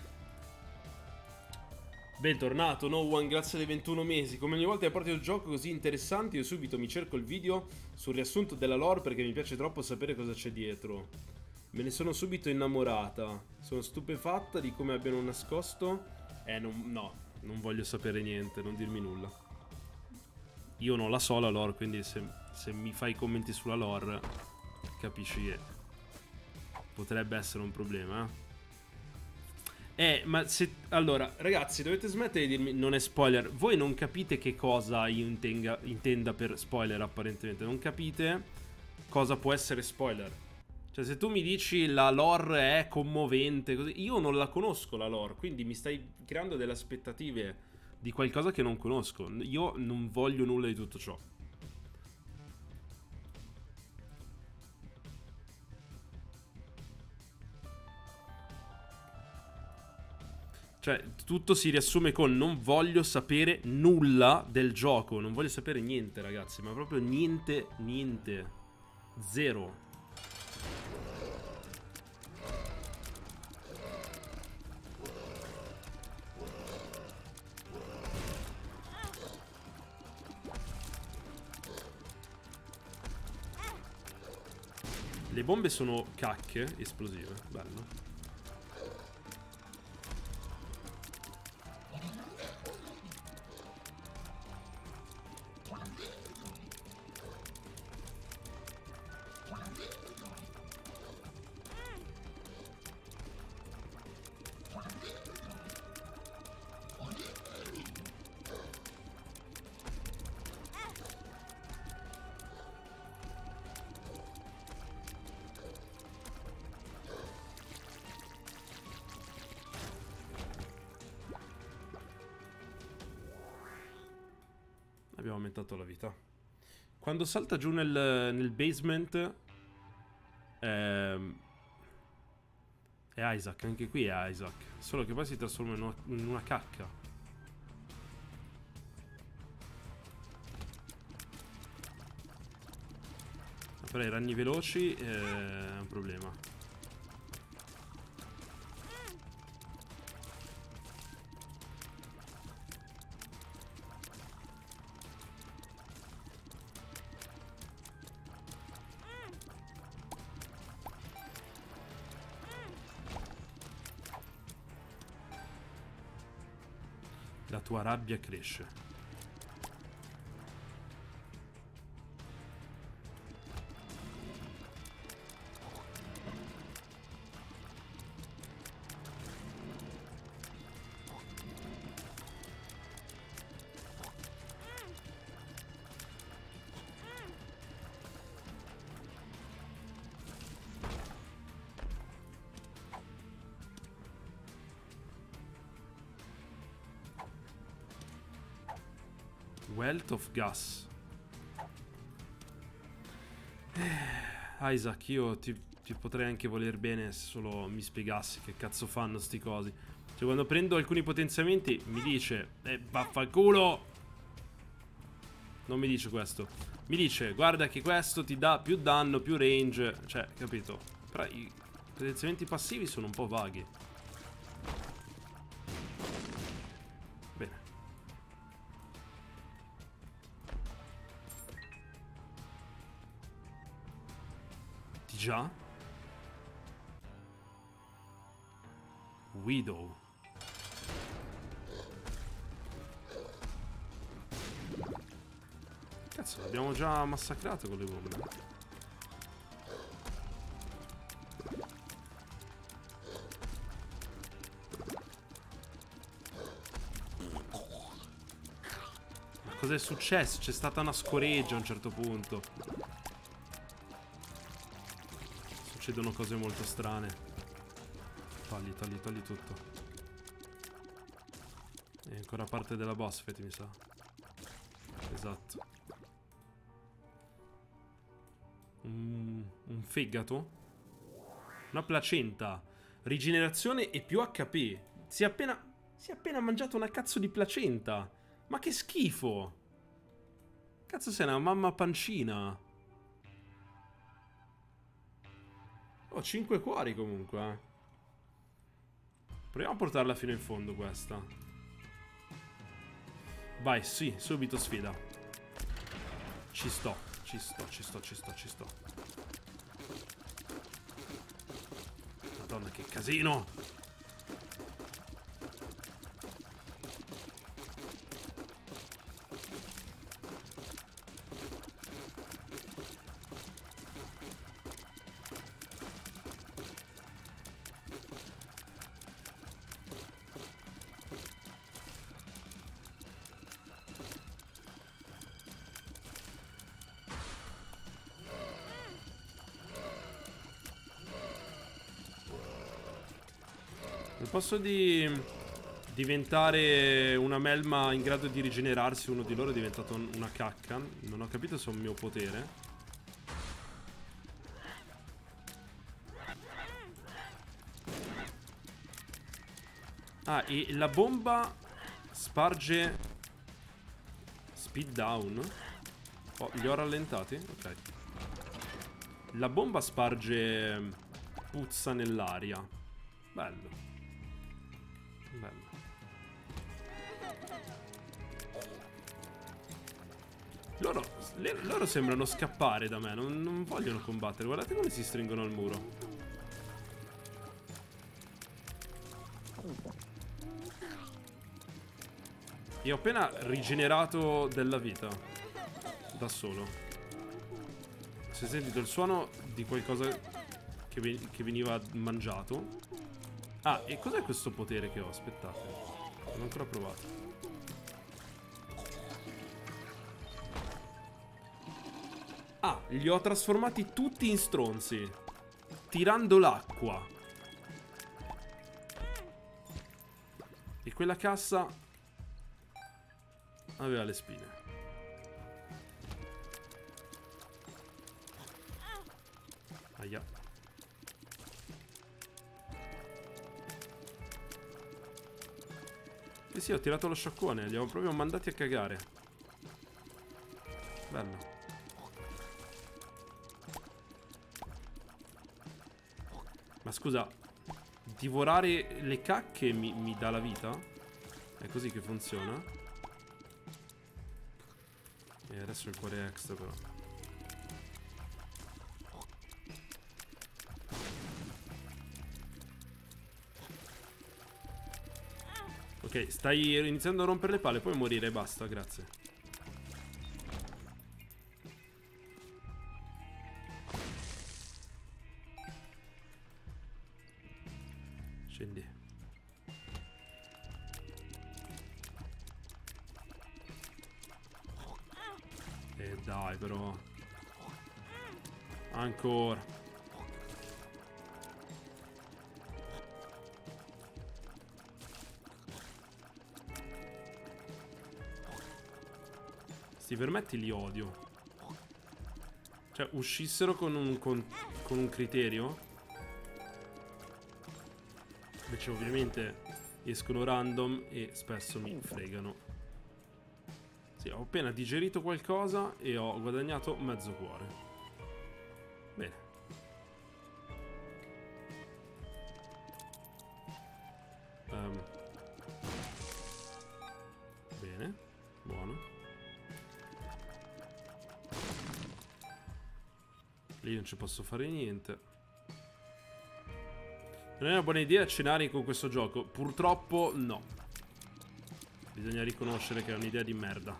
Bentornato No One, grazie dei ventuno mesi. Come ogni volta che porti un gioco così interessante, io subito mi cerco il video sul riassunto della lore perché mi piace troppo sapere cosa c'è dietro. Me ne sono subito innamorata. Sono stupefatta di come abbiano nascosto. Eh non, no. Non voglio sapere niente, non dirmi nulla. Io non la so la lore, quindi se, se mi fai commenti sulla lore capisci che potrebbe essere un problema. Eh, eh ma se... Allora, ragazzi, dovete smettere di dirmi non è spoiler. Voi non capite che cosa io intenga, intenda per spoiler apparentemente. Non capite cosa può essere spoiler. Cioè, se tu mi dici la lore è commovente, così, io non la conosco la lore, quindi mi stai creando delle aspettative di qualcosa che non conosco. Io non voglio nulla di tutto ciò. Cioè, tutto si riassume con non voglio sapere nulla del gioco. Non voglio sapere niente, ragazzi, ma proprio niente, niente. Zero. Le bombe sono cacche esplosive. Bello. Abbiamo aumentato la vita. Quando salta giù nel, nel basement ehm, è Isaac, anche qui è Isaac. Solo che poi si trasforma in una, in una cacca. Però i ragni veloci eh, è un problema. La tua rabbia cresce. Wealth of gas. eh, Isaac, io ti, ti potrei anche voler bene se solo mi spiegassi che cazzo fanno sti cosi. Cioè, quando prendo alcuni potenziamenti mi dice eh, vaffanculo. Non mi dice questo. Mi dice guarda che questo ti dà più danno, più range. Cioè, capito? Però i potenziamenti passivi sono un po' vaghi. Bene. Già? Widow. Cazzo, l'abbiamo già massacrato con le bombe. Ma cos'è successo? C'è stata una scoreggia a un certo punto. Succedono cose molto strane. Togli, togli, togli tutto. È ancora parte della boss fight, mi sa. Esatto. Un, un fegato. Una placenta. Rigenerazione e più H P. Si è appena... Si è appena mangiato una cazzo di placenta. Ma che schifo. Cazzo sei una mamma pancina. Oh, cinque cuori comunque, eh. Proviamo a portarla fino in fondo questa. Vai, sì, subito sfida. Ci sto, ci sto, ci sto, ci sto, ci sto. Madonna, che casino! Al posto di diventare una melma in grado di rigenerarsi, uno di loro è diventato una cacca. Non ho capito se è un mio potere. Ah, e la bomba sparge speed down. Oh, li ho rallentati? Ok. La bomba sparge puzza nell'aria. Bello. Bello. Loro, le, loro sembrano scappare da me, non, non vogliono combattere. Guardate come si stringono al muro. Io ho appena rigenerato della vita. Da solo. Si è sentito il suono di qualcosa che, ven che veniva mangiato. Ah, e cos'è questo potere che ho? Aspettate. Non ho ancora provato. Ah, li ho trasformati tutti in stronzi. Tirando l'acqua. E quella cassa aveva le spine. Aia. Eh sì, ho tirato lo sciacquone. Li ho proprio mandati a cagare. Bello. Ma scusa, divorare le cacche mi, mi dà la vita? È così che funziona? E adesso il cuore extra però. Ok, stai iniziando a rompere le palle, puoi morire, basta, grazie. Scendi. E dai però. Ancora. Sti vermetti li odio. Cioè, uscissero con un, con, con un criterio. Invece ovviamente escono random e spesso mi fregano. Sì, ho appena digerito qualcosa e ho guadagnato mezzo cuore. Bene. Um. Bene, buono. Lì non ci posso fare niente. Non è una buona idea cenare con questo gioco. Purtroppo no. Bisogna riconoscere che è un'idea di merda.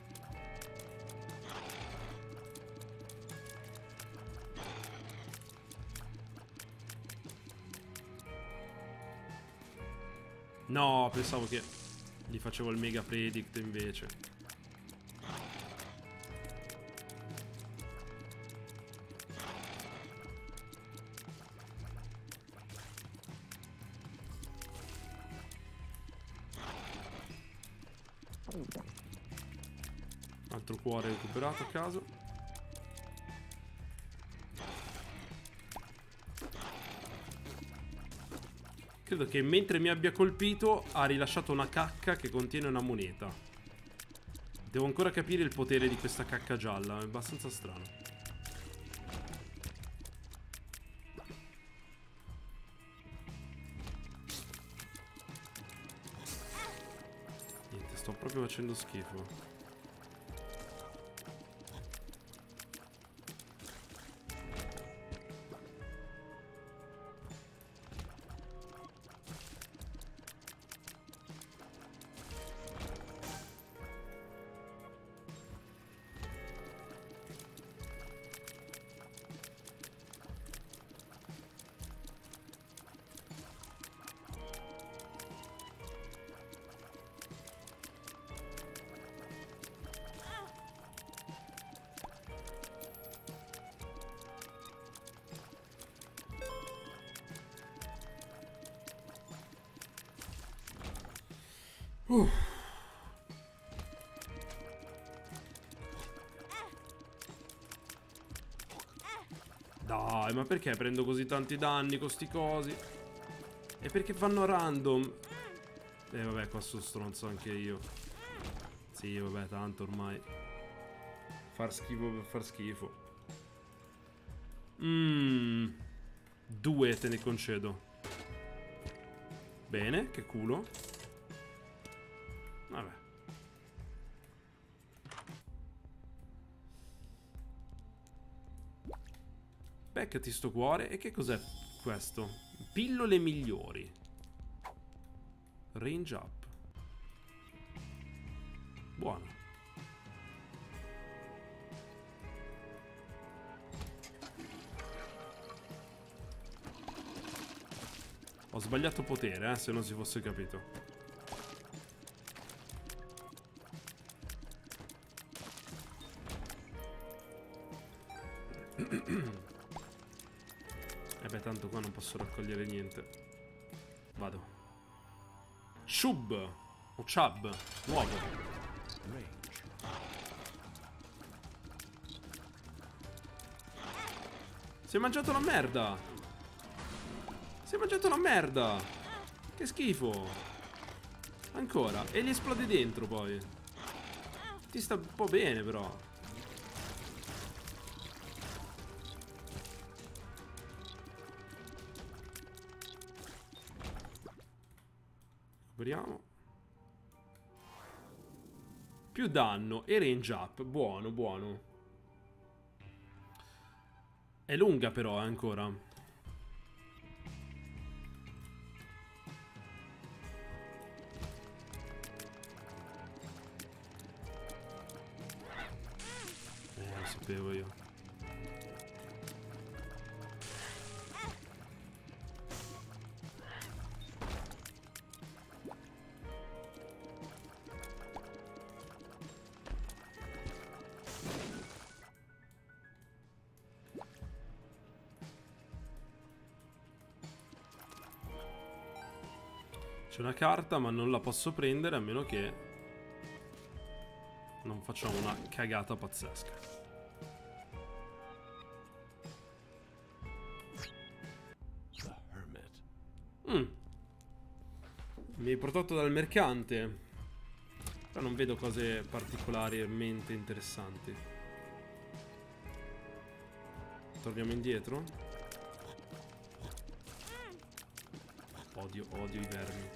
No, pensavo che gli facevo il mega predict invece. Altro cuore recuperato a caso. Credo che mentre mi abbia colpito ha rilasciato una cacca che contiene una moneta. Devo ancora capire il potere di questa cacca gialla, è abbastanza strano. Niente, sto proprio facendo schifo. Uh. Dai, ma perché prendo così tanti danni con sti cosi? E perché fanno random? Eh vabbè, qua sono stronzo anche io. Sì, vabbè, tanto ormai. Far schifo per far schifo. Mmm. Due te ne concedo. Bene, che culo. Vabbè. Beccati sto cuore. E che cos'è questo? Pillole migliori. Range up. Buono. Ho sbagliato potere, eh, se non si fosse capito. E beh, tanto qua non posso raccogliere niente. Vado. Chub o Chub, nuovo. Si è mangiato la merda. Si è mangiato la merda. Che schifo. Ancora. E gli esplode dentro poi. Ti sta un po' bene però. Recuperiamo. Più danno e range up. Buono, buono. È lunga però, eh, ancora. Eh, lo sapevo io. C'è una carta ma non la posso prendere a meno che non facciamo una cagata pazzesca. Mm. Mi hai portato dal mercante. Però non vedo cose particolarmente interessanti. Torniamo indietro. Odio, odio i vermi.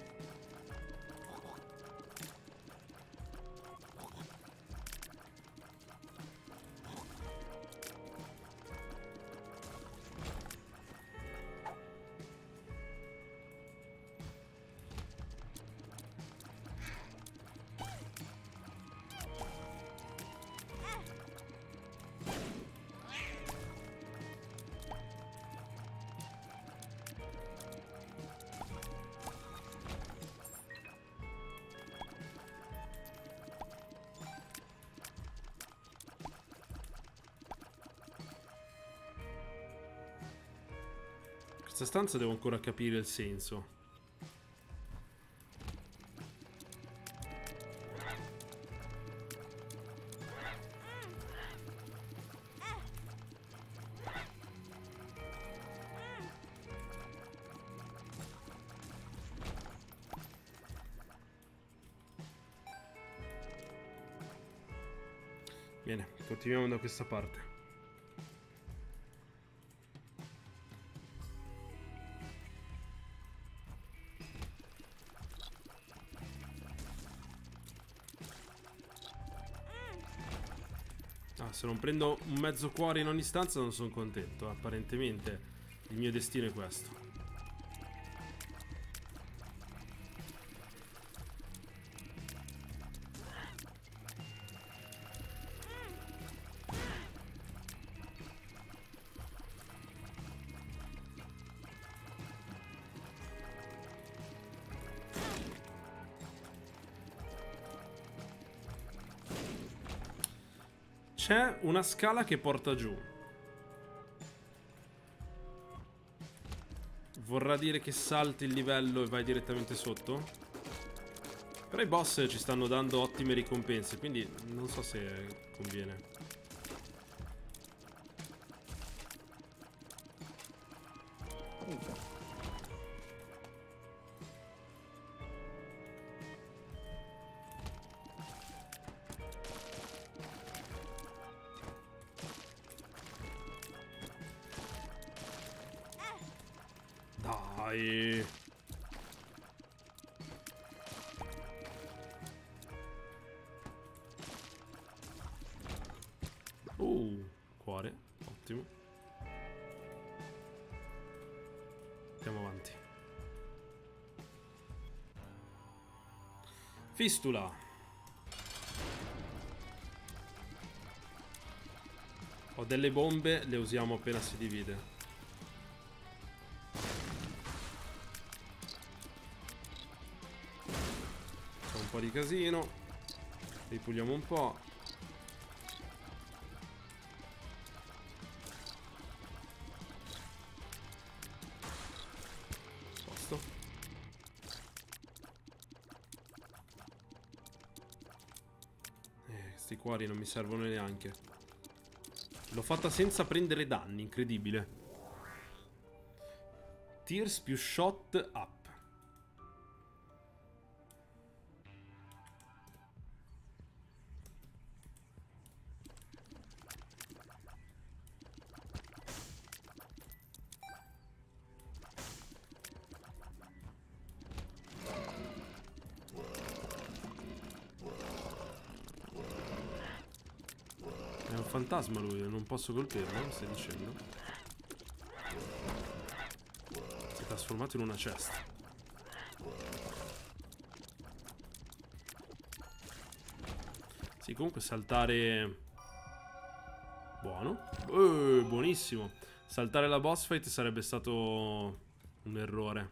Questa stanza devo ancora capire il senso. Bene, continuiamo da questa parte. Ah, se non prendo un mezzo cuore in ogni stanza non sono contento. Apparentemente il mio destino è questo. C'è una scala che porta giù. Vorrà dire che salti il livello e vai direttamente sotto? Però i boss ci stanno dando ottime ricompense, quindi non so se conviene. Dai. Uh, cuore, ottimo. Fistula. Ho delle bombe, le usiamo appena si divide. C'è un po' di casino. Ripuliamo un po'. Posto. Eh, questi cuori non mi servono neanche. L'ho fatta senza prendere danni, incredibile. Tears più shot up. È un fantasma lui, non posso colpirlo, stai dicendo? Si è trasformato in una cesta. Sì, comunque saltare... Buono. Eh, buonissimo. Saltare la boss fight sarebbe stato un errore.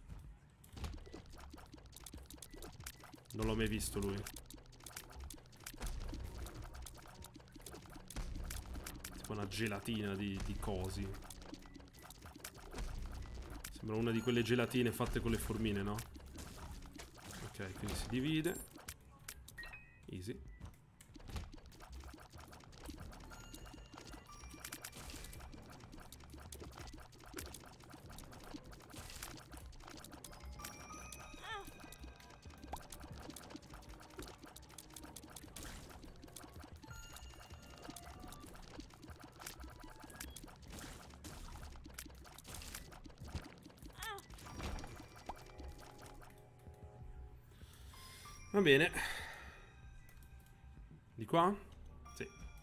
Non l'ho mai visto lui. Una gelatina di, di cosi. Sembra una di quelle gelatine fatte con le formine, no? Ok, quindi si divide. Easy. Va bene. Di qua? Sì.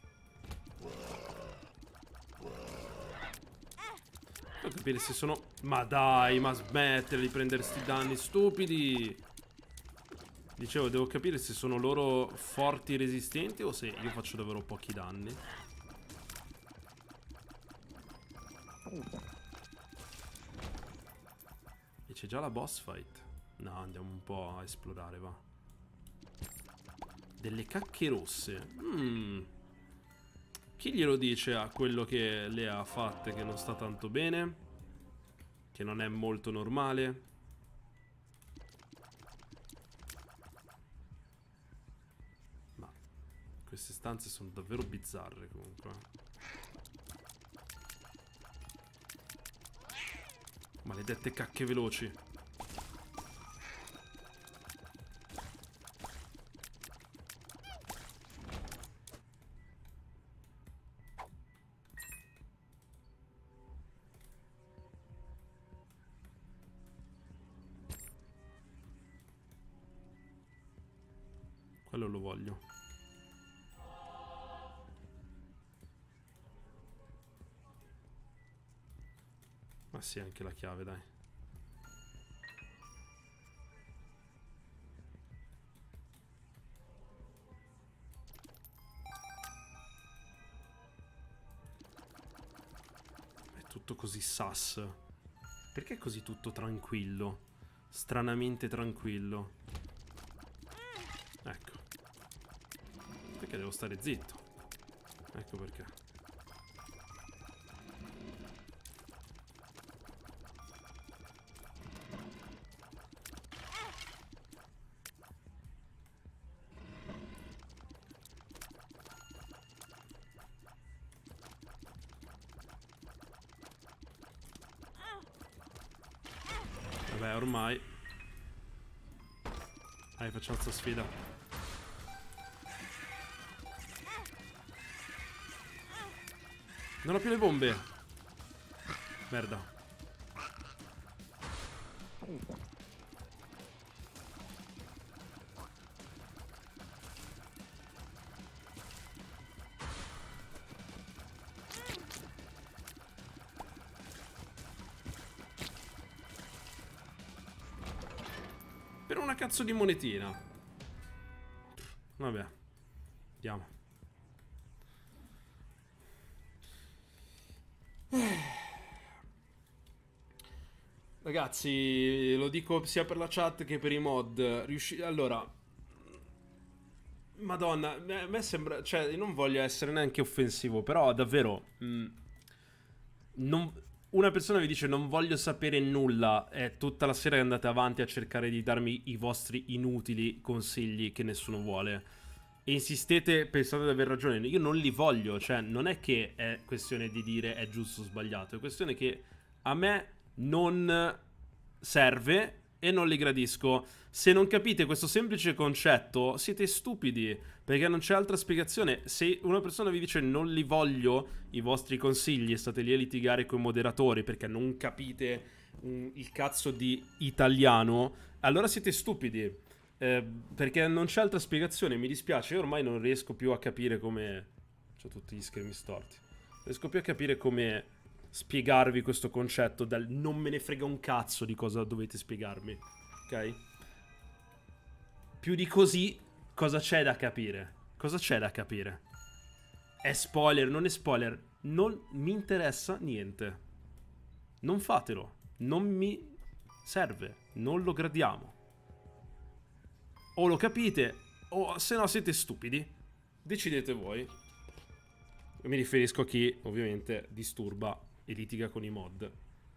Devo capire se sono... Ma dai, ma smettere di prendere sti danni stupidi. Dicevo, devo capire se sono loro forti e resistenti o se io faccio davvero pochi danni. E c'è già la boss fight. No, andiamo un po' a esplorare, va. Delle cacche rosse. Mm. Chi glielo dice a quello che le ha fatte che non sta tanto bene? Che non è molto normale? Ma queste stanze sono davvero bizzarre comunque. Maledette cacche veloci. Quello lo voglio. Ma sì, anche la chiave, dai. È tutto così sus. Perché è così tutto tranquillo? Stranamente tranquillo. Ecco. Perché devo stare zitto. Ecco perché. Vabbè, ormai. Dai, facciamo questa sfida. Non ho più le bombe. Merda. Per una cazzo di monetina. Vabbè. Andiamo. Ragazzi, lo dico sia per la chat che per i mod. Riusci- allora, Madonna, a me sembra... Cioè, io non voglio essere neanche offensivo, però davvero... Mh, non, una persona vi dice non voglio sapere nulla e tutta la sera andate avanti a cercare di darmi i vostri inutili consigli che nessuno vuole. E insistete pensando di aver ragione. Io non li voglio, cioè non è che è questione di dire è giusto o sbagliato, è questione che a me non serve e non li gradisco. Se non capite questo semplice concetto, siete stupidi, perché non c'è altra spiegazione. Se una persona vi dice non li voglio i vostri consigli e state lì a litigare con i moderatori perché non capite um, il cazzo di italiano, allora siete stupidi. Eh, perché non c'è altra spiegazione, mi dispiace, io ormai non riesco più a capire come... C'ho tutti gli schermi storti. Non riesco più a capire come spiegarvi questo concetto del non me ne frega un cazzo di cosa dovete spiegarmi, ok? Più di così, cosa c'è da capire? Cosa c'è da capire? È spoiler, non è spoiler? Non mi interessa niente. Non fatelo. Non mi serve. Non lo gradiamo. O lo capite, o se no siete stupidi. Decidete voi. Io mi riferisco a chi, ovviamente, disturba e litiga con i mod.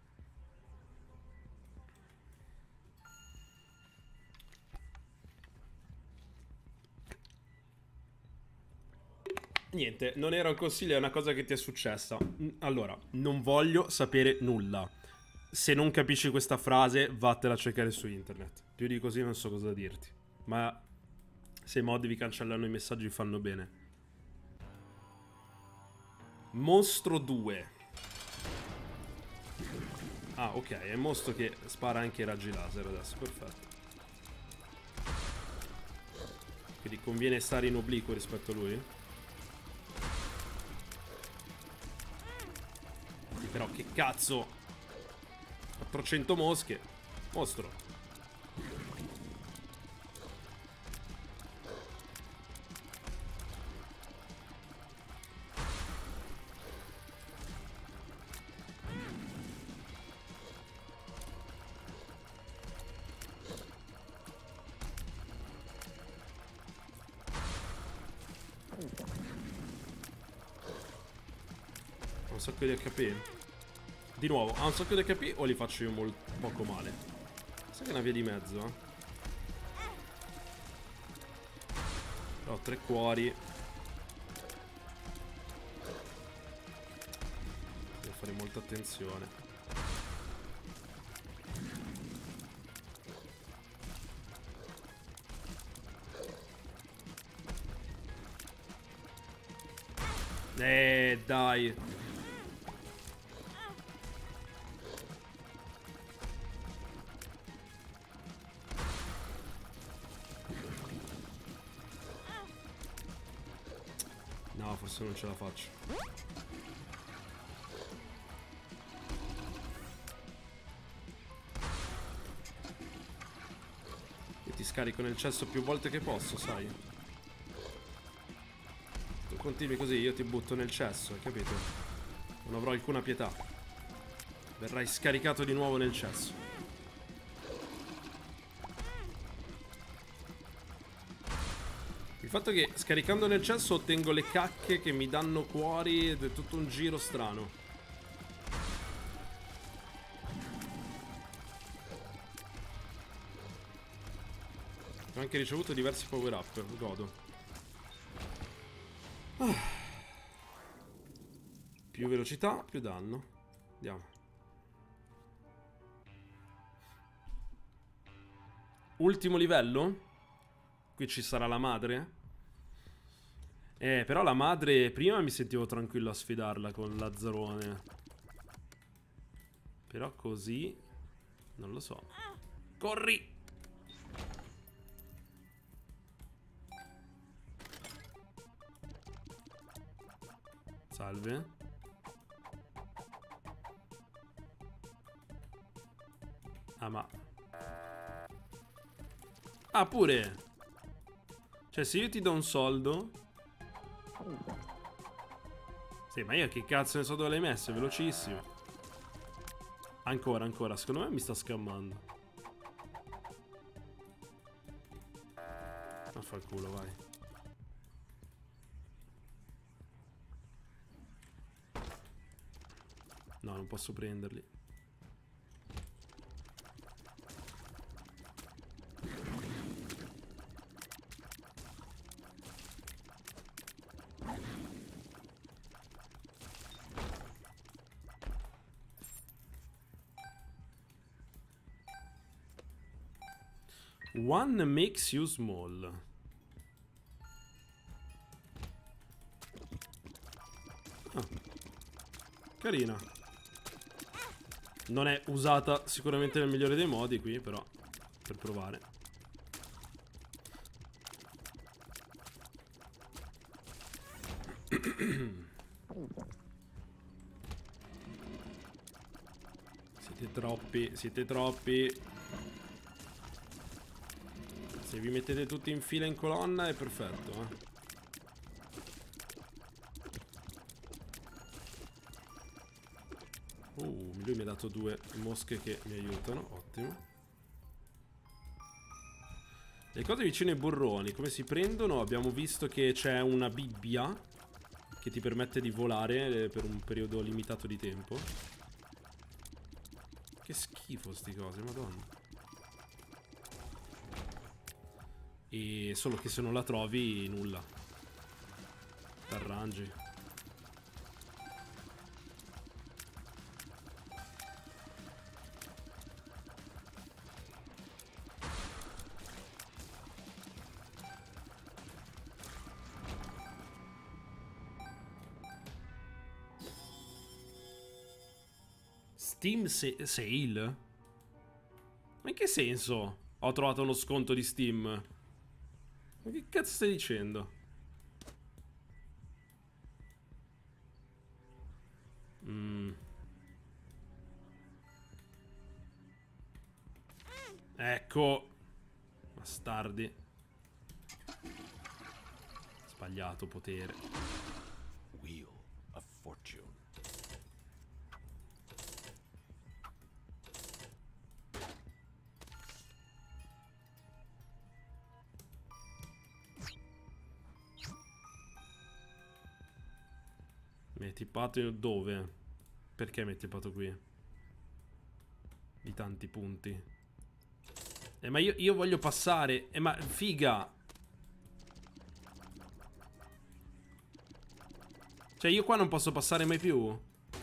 Niente, non era un consiglio, è una cosa che ti è successa. Allora, non voglio sapere nulla. Se non capisci questa frase, vattela a cercare su internet. Più di così non so cosa dirti. Ma se i mod vi cancellano i messaggi fanno bene. Mostro due. Ah, ok, è un mostro che spara anche i raggi laser adesso, perfetto. Quindi conviene stare in obliquo rispetto a lui. Però che cazzo, quattrocento mosche. Mostro. Un sacco di H P. Di nuovo, ha un sacco di H P o li faccio io molto poco male? Sai che è una via di mezzo, eh? Ho tre cuori. Devo fare molta attenzione. Eh, dai. No, forse non ce la faccio. Io ti scarico nel cesso più volte che posso, sai? Tu continui così, io ti butto nel cesso, hai capito? Non avrò alcuna pietà. Verrai scaricato di nuovo nel cesso. Il fatto che scaricando nel cesso ottengo le cacche che mi danno cuori ed è tutto un giro strano. Ho anche ricevuto diversi power up, godo. Ah. Più velocità, più danno. Andiamo. Ultimo livello? Qui ci sarà la madre? Eh, però la madre... Prima mi sentivo tranquillo a sfidarla con Lazzarone. Però così... Non lo so. Corri! Salve. Ah, ma... Ah, pure! Cioè, Cioè, se io ti do un soldo... Sì, ma io che cazzo ne so dove l'hai messo? È velocissimo. Ancora, ancora. Secondo me mi sta scammando. Ma fa il culo, vai. No, non posso prenderli. One makes you small. Ah. Carina. Non è usata sicuramente nel migliore dei modi qui, però per provare. Siete troppi, siete troppi. Se vi mettete tutti in fila in colonna è perfetto, eh. Uh, lui mi ha dato due mosche che mi aiutano, ottimo. Le cose vicino ai burroni, come si prendono? Abbiamo visto che c'è una Bibbia che ti permette di volare per un periodo limitato di tempo. Che schifo sti cose, madonna. E solo che se non la trovi, nulla. T'arrangi. Steam sa- Sale? Ma in che senso? Ho trovato uno sconto di Steam. Ma che cazzo stai dicendo? Mm. Ecco. Bastardi. Sbagliato potere. Wheel of Fortune. Mi hai tippato dove? Perché mi hai tippato qui? Di tanti punti. Eh ma io, io voglio passare. Eh ma figa. Cioè io qua non posso passare mai più.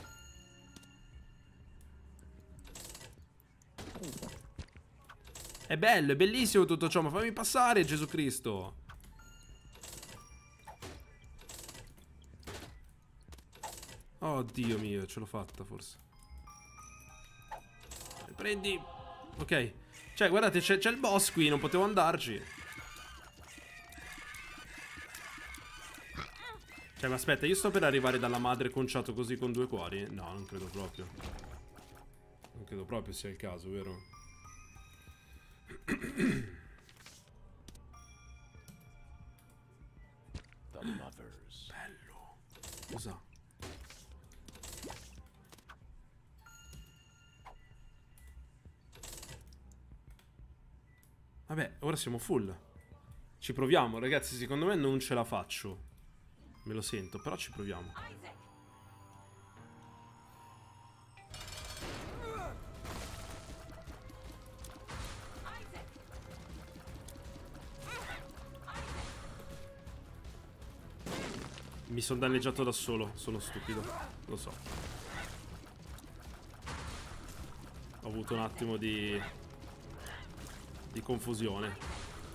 È bello, è bellissimo tutto ciò, ma fammi passare, Gesù Cristo. Oh Dio mio, ce l'ho fatta forse. Prendi. Ok. Cioè guardate, c'è il boss qui, non potevo andarci. Cioè ma aspetta, io sto per arrivare dalla madre conciato così con due cuori? No, non credo proprio. Non credo proprio sia il caso, vero? The Lovers. Bello. Scusa. Vabbè, ora siamo full. Ci proviamo, ragazzi, secondo me non ce la faccio. Me lo sento, però ci proviamo. Mi sono danneggiato da solo, sono stupido, lo so. Ho avuto un attimo di... di confusione.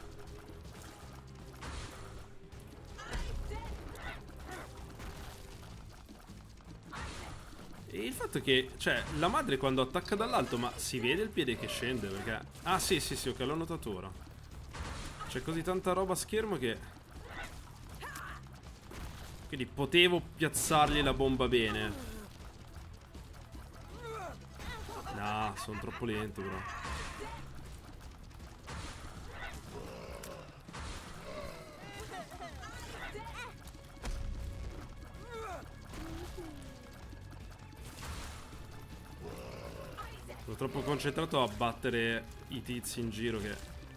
E il fatto è che, cioè, la madre quando attacca dall'alto, ma si vede il piede che scende, perché... Ah, sì, sì, sì, ok, l'ho notato ora. C'è così tanta roba a schermo che... Quindi potevo piazzargli la bomba bene. No, sono troppo lento, però. Sono troppo concentrato a battere i tizi in giro che...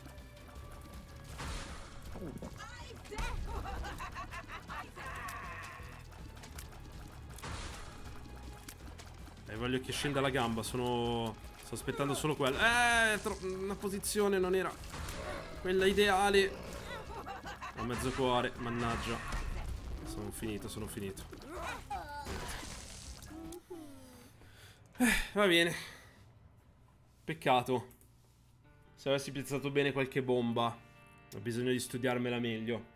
E voglio che scenda la gamba, sono... Sto aspettando solo quello. Eh, una posizione non era quella ideale. Ho mezzo cuore, mannaggia. Sono finito, sono finito. Eh, va bene. Peccato. Se avessi piazzato bene qualche bomba. Ho bisogno di studiarmela meglio.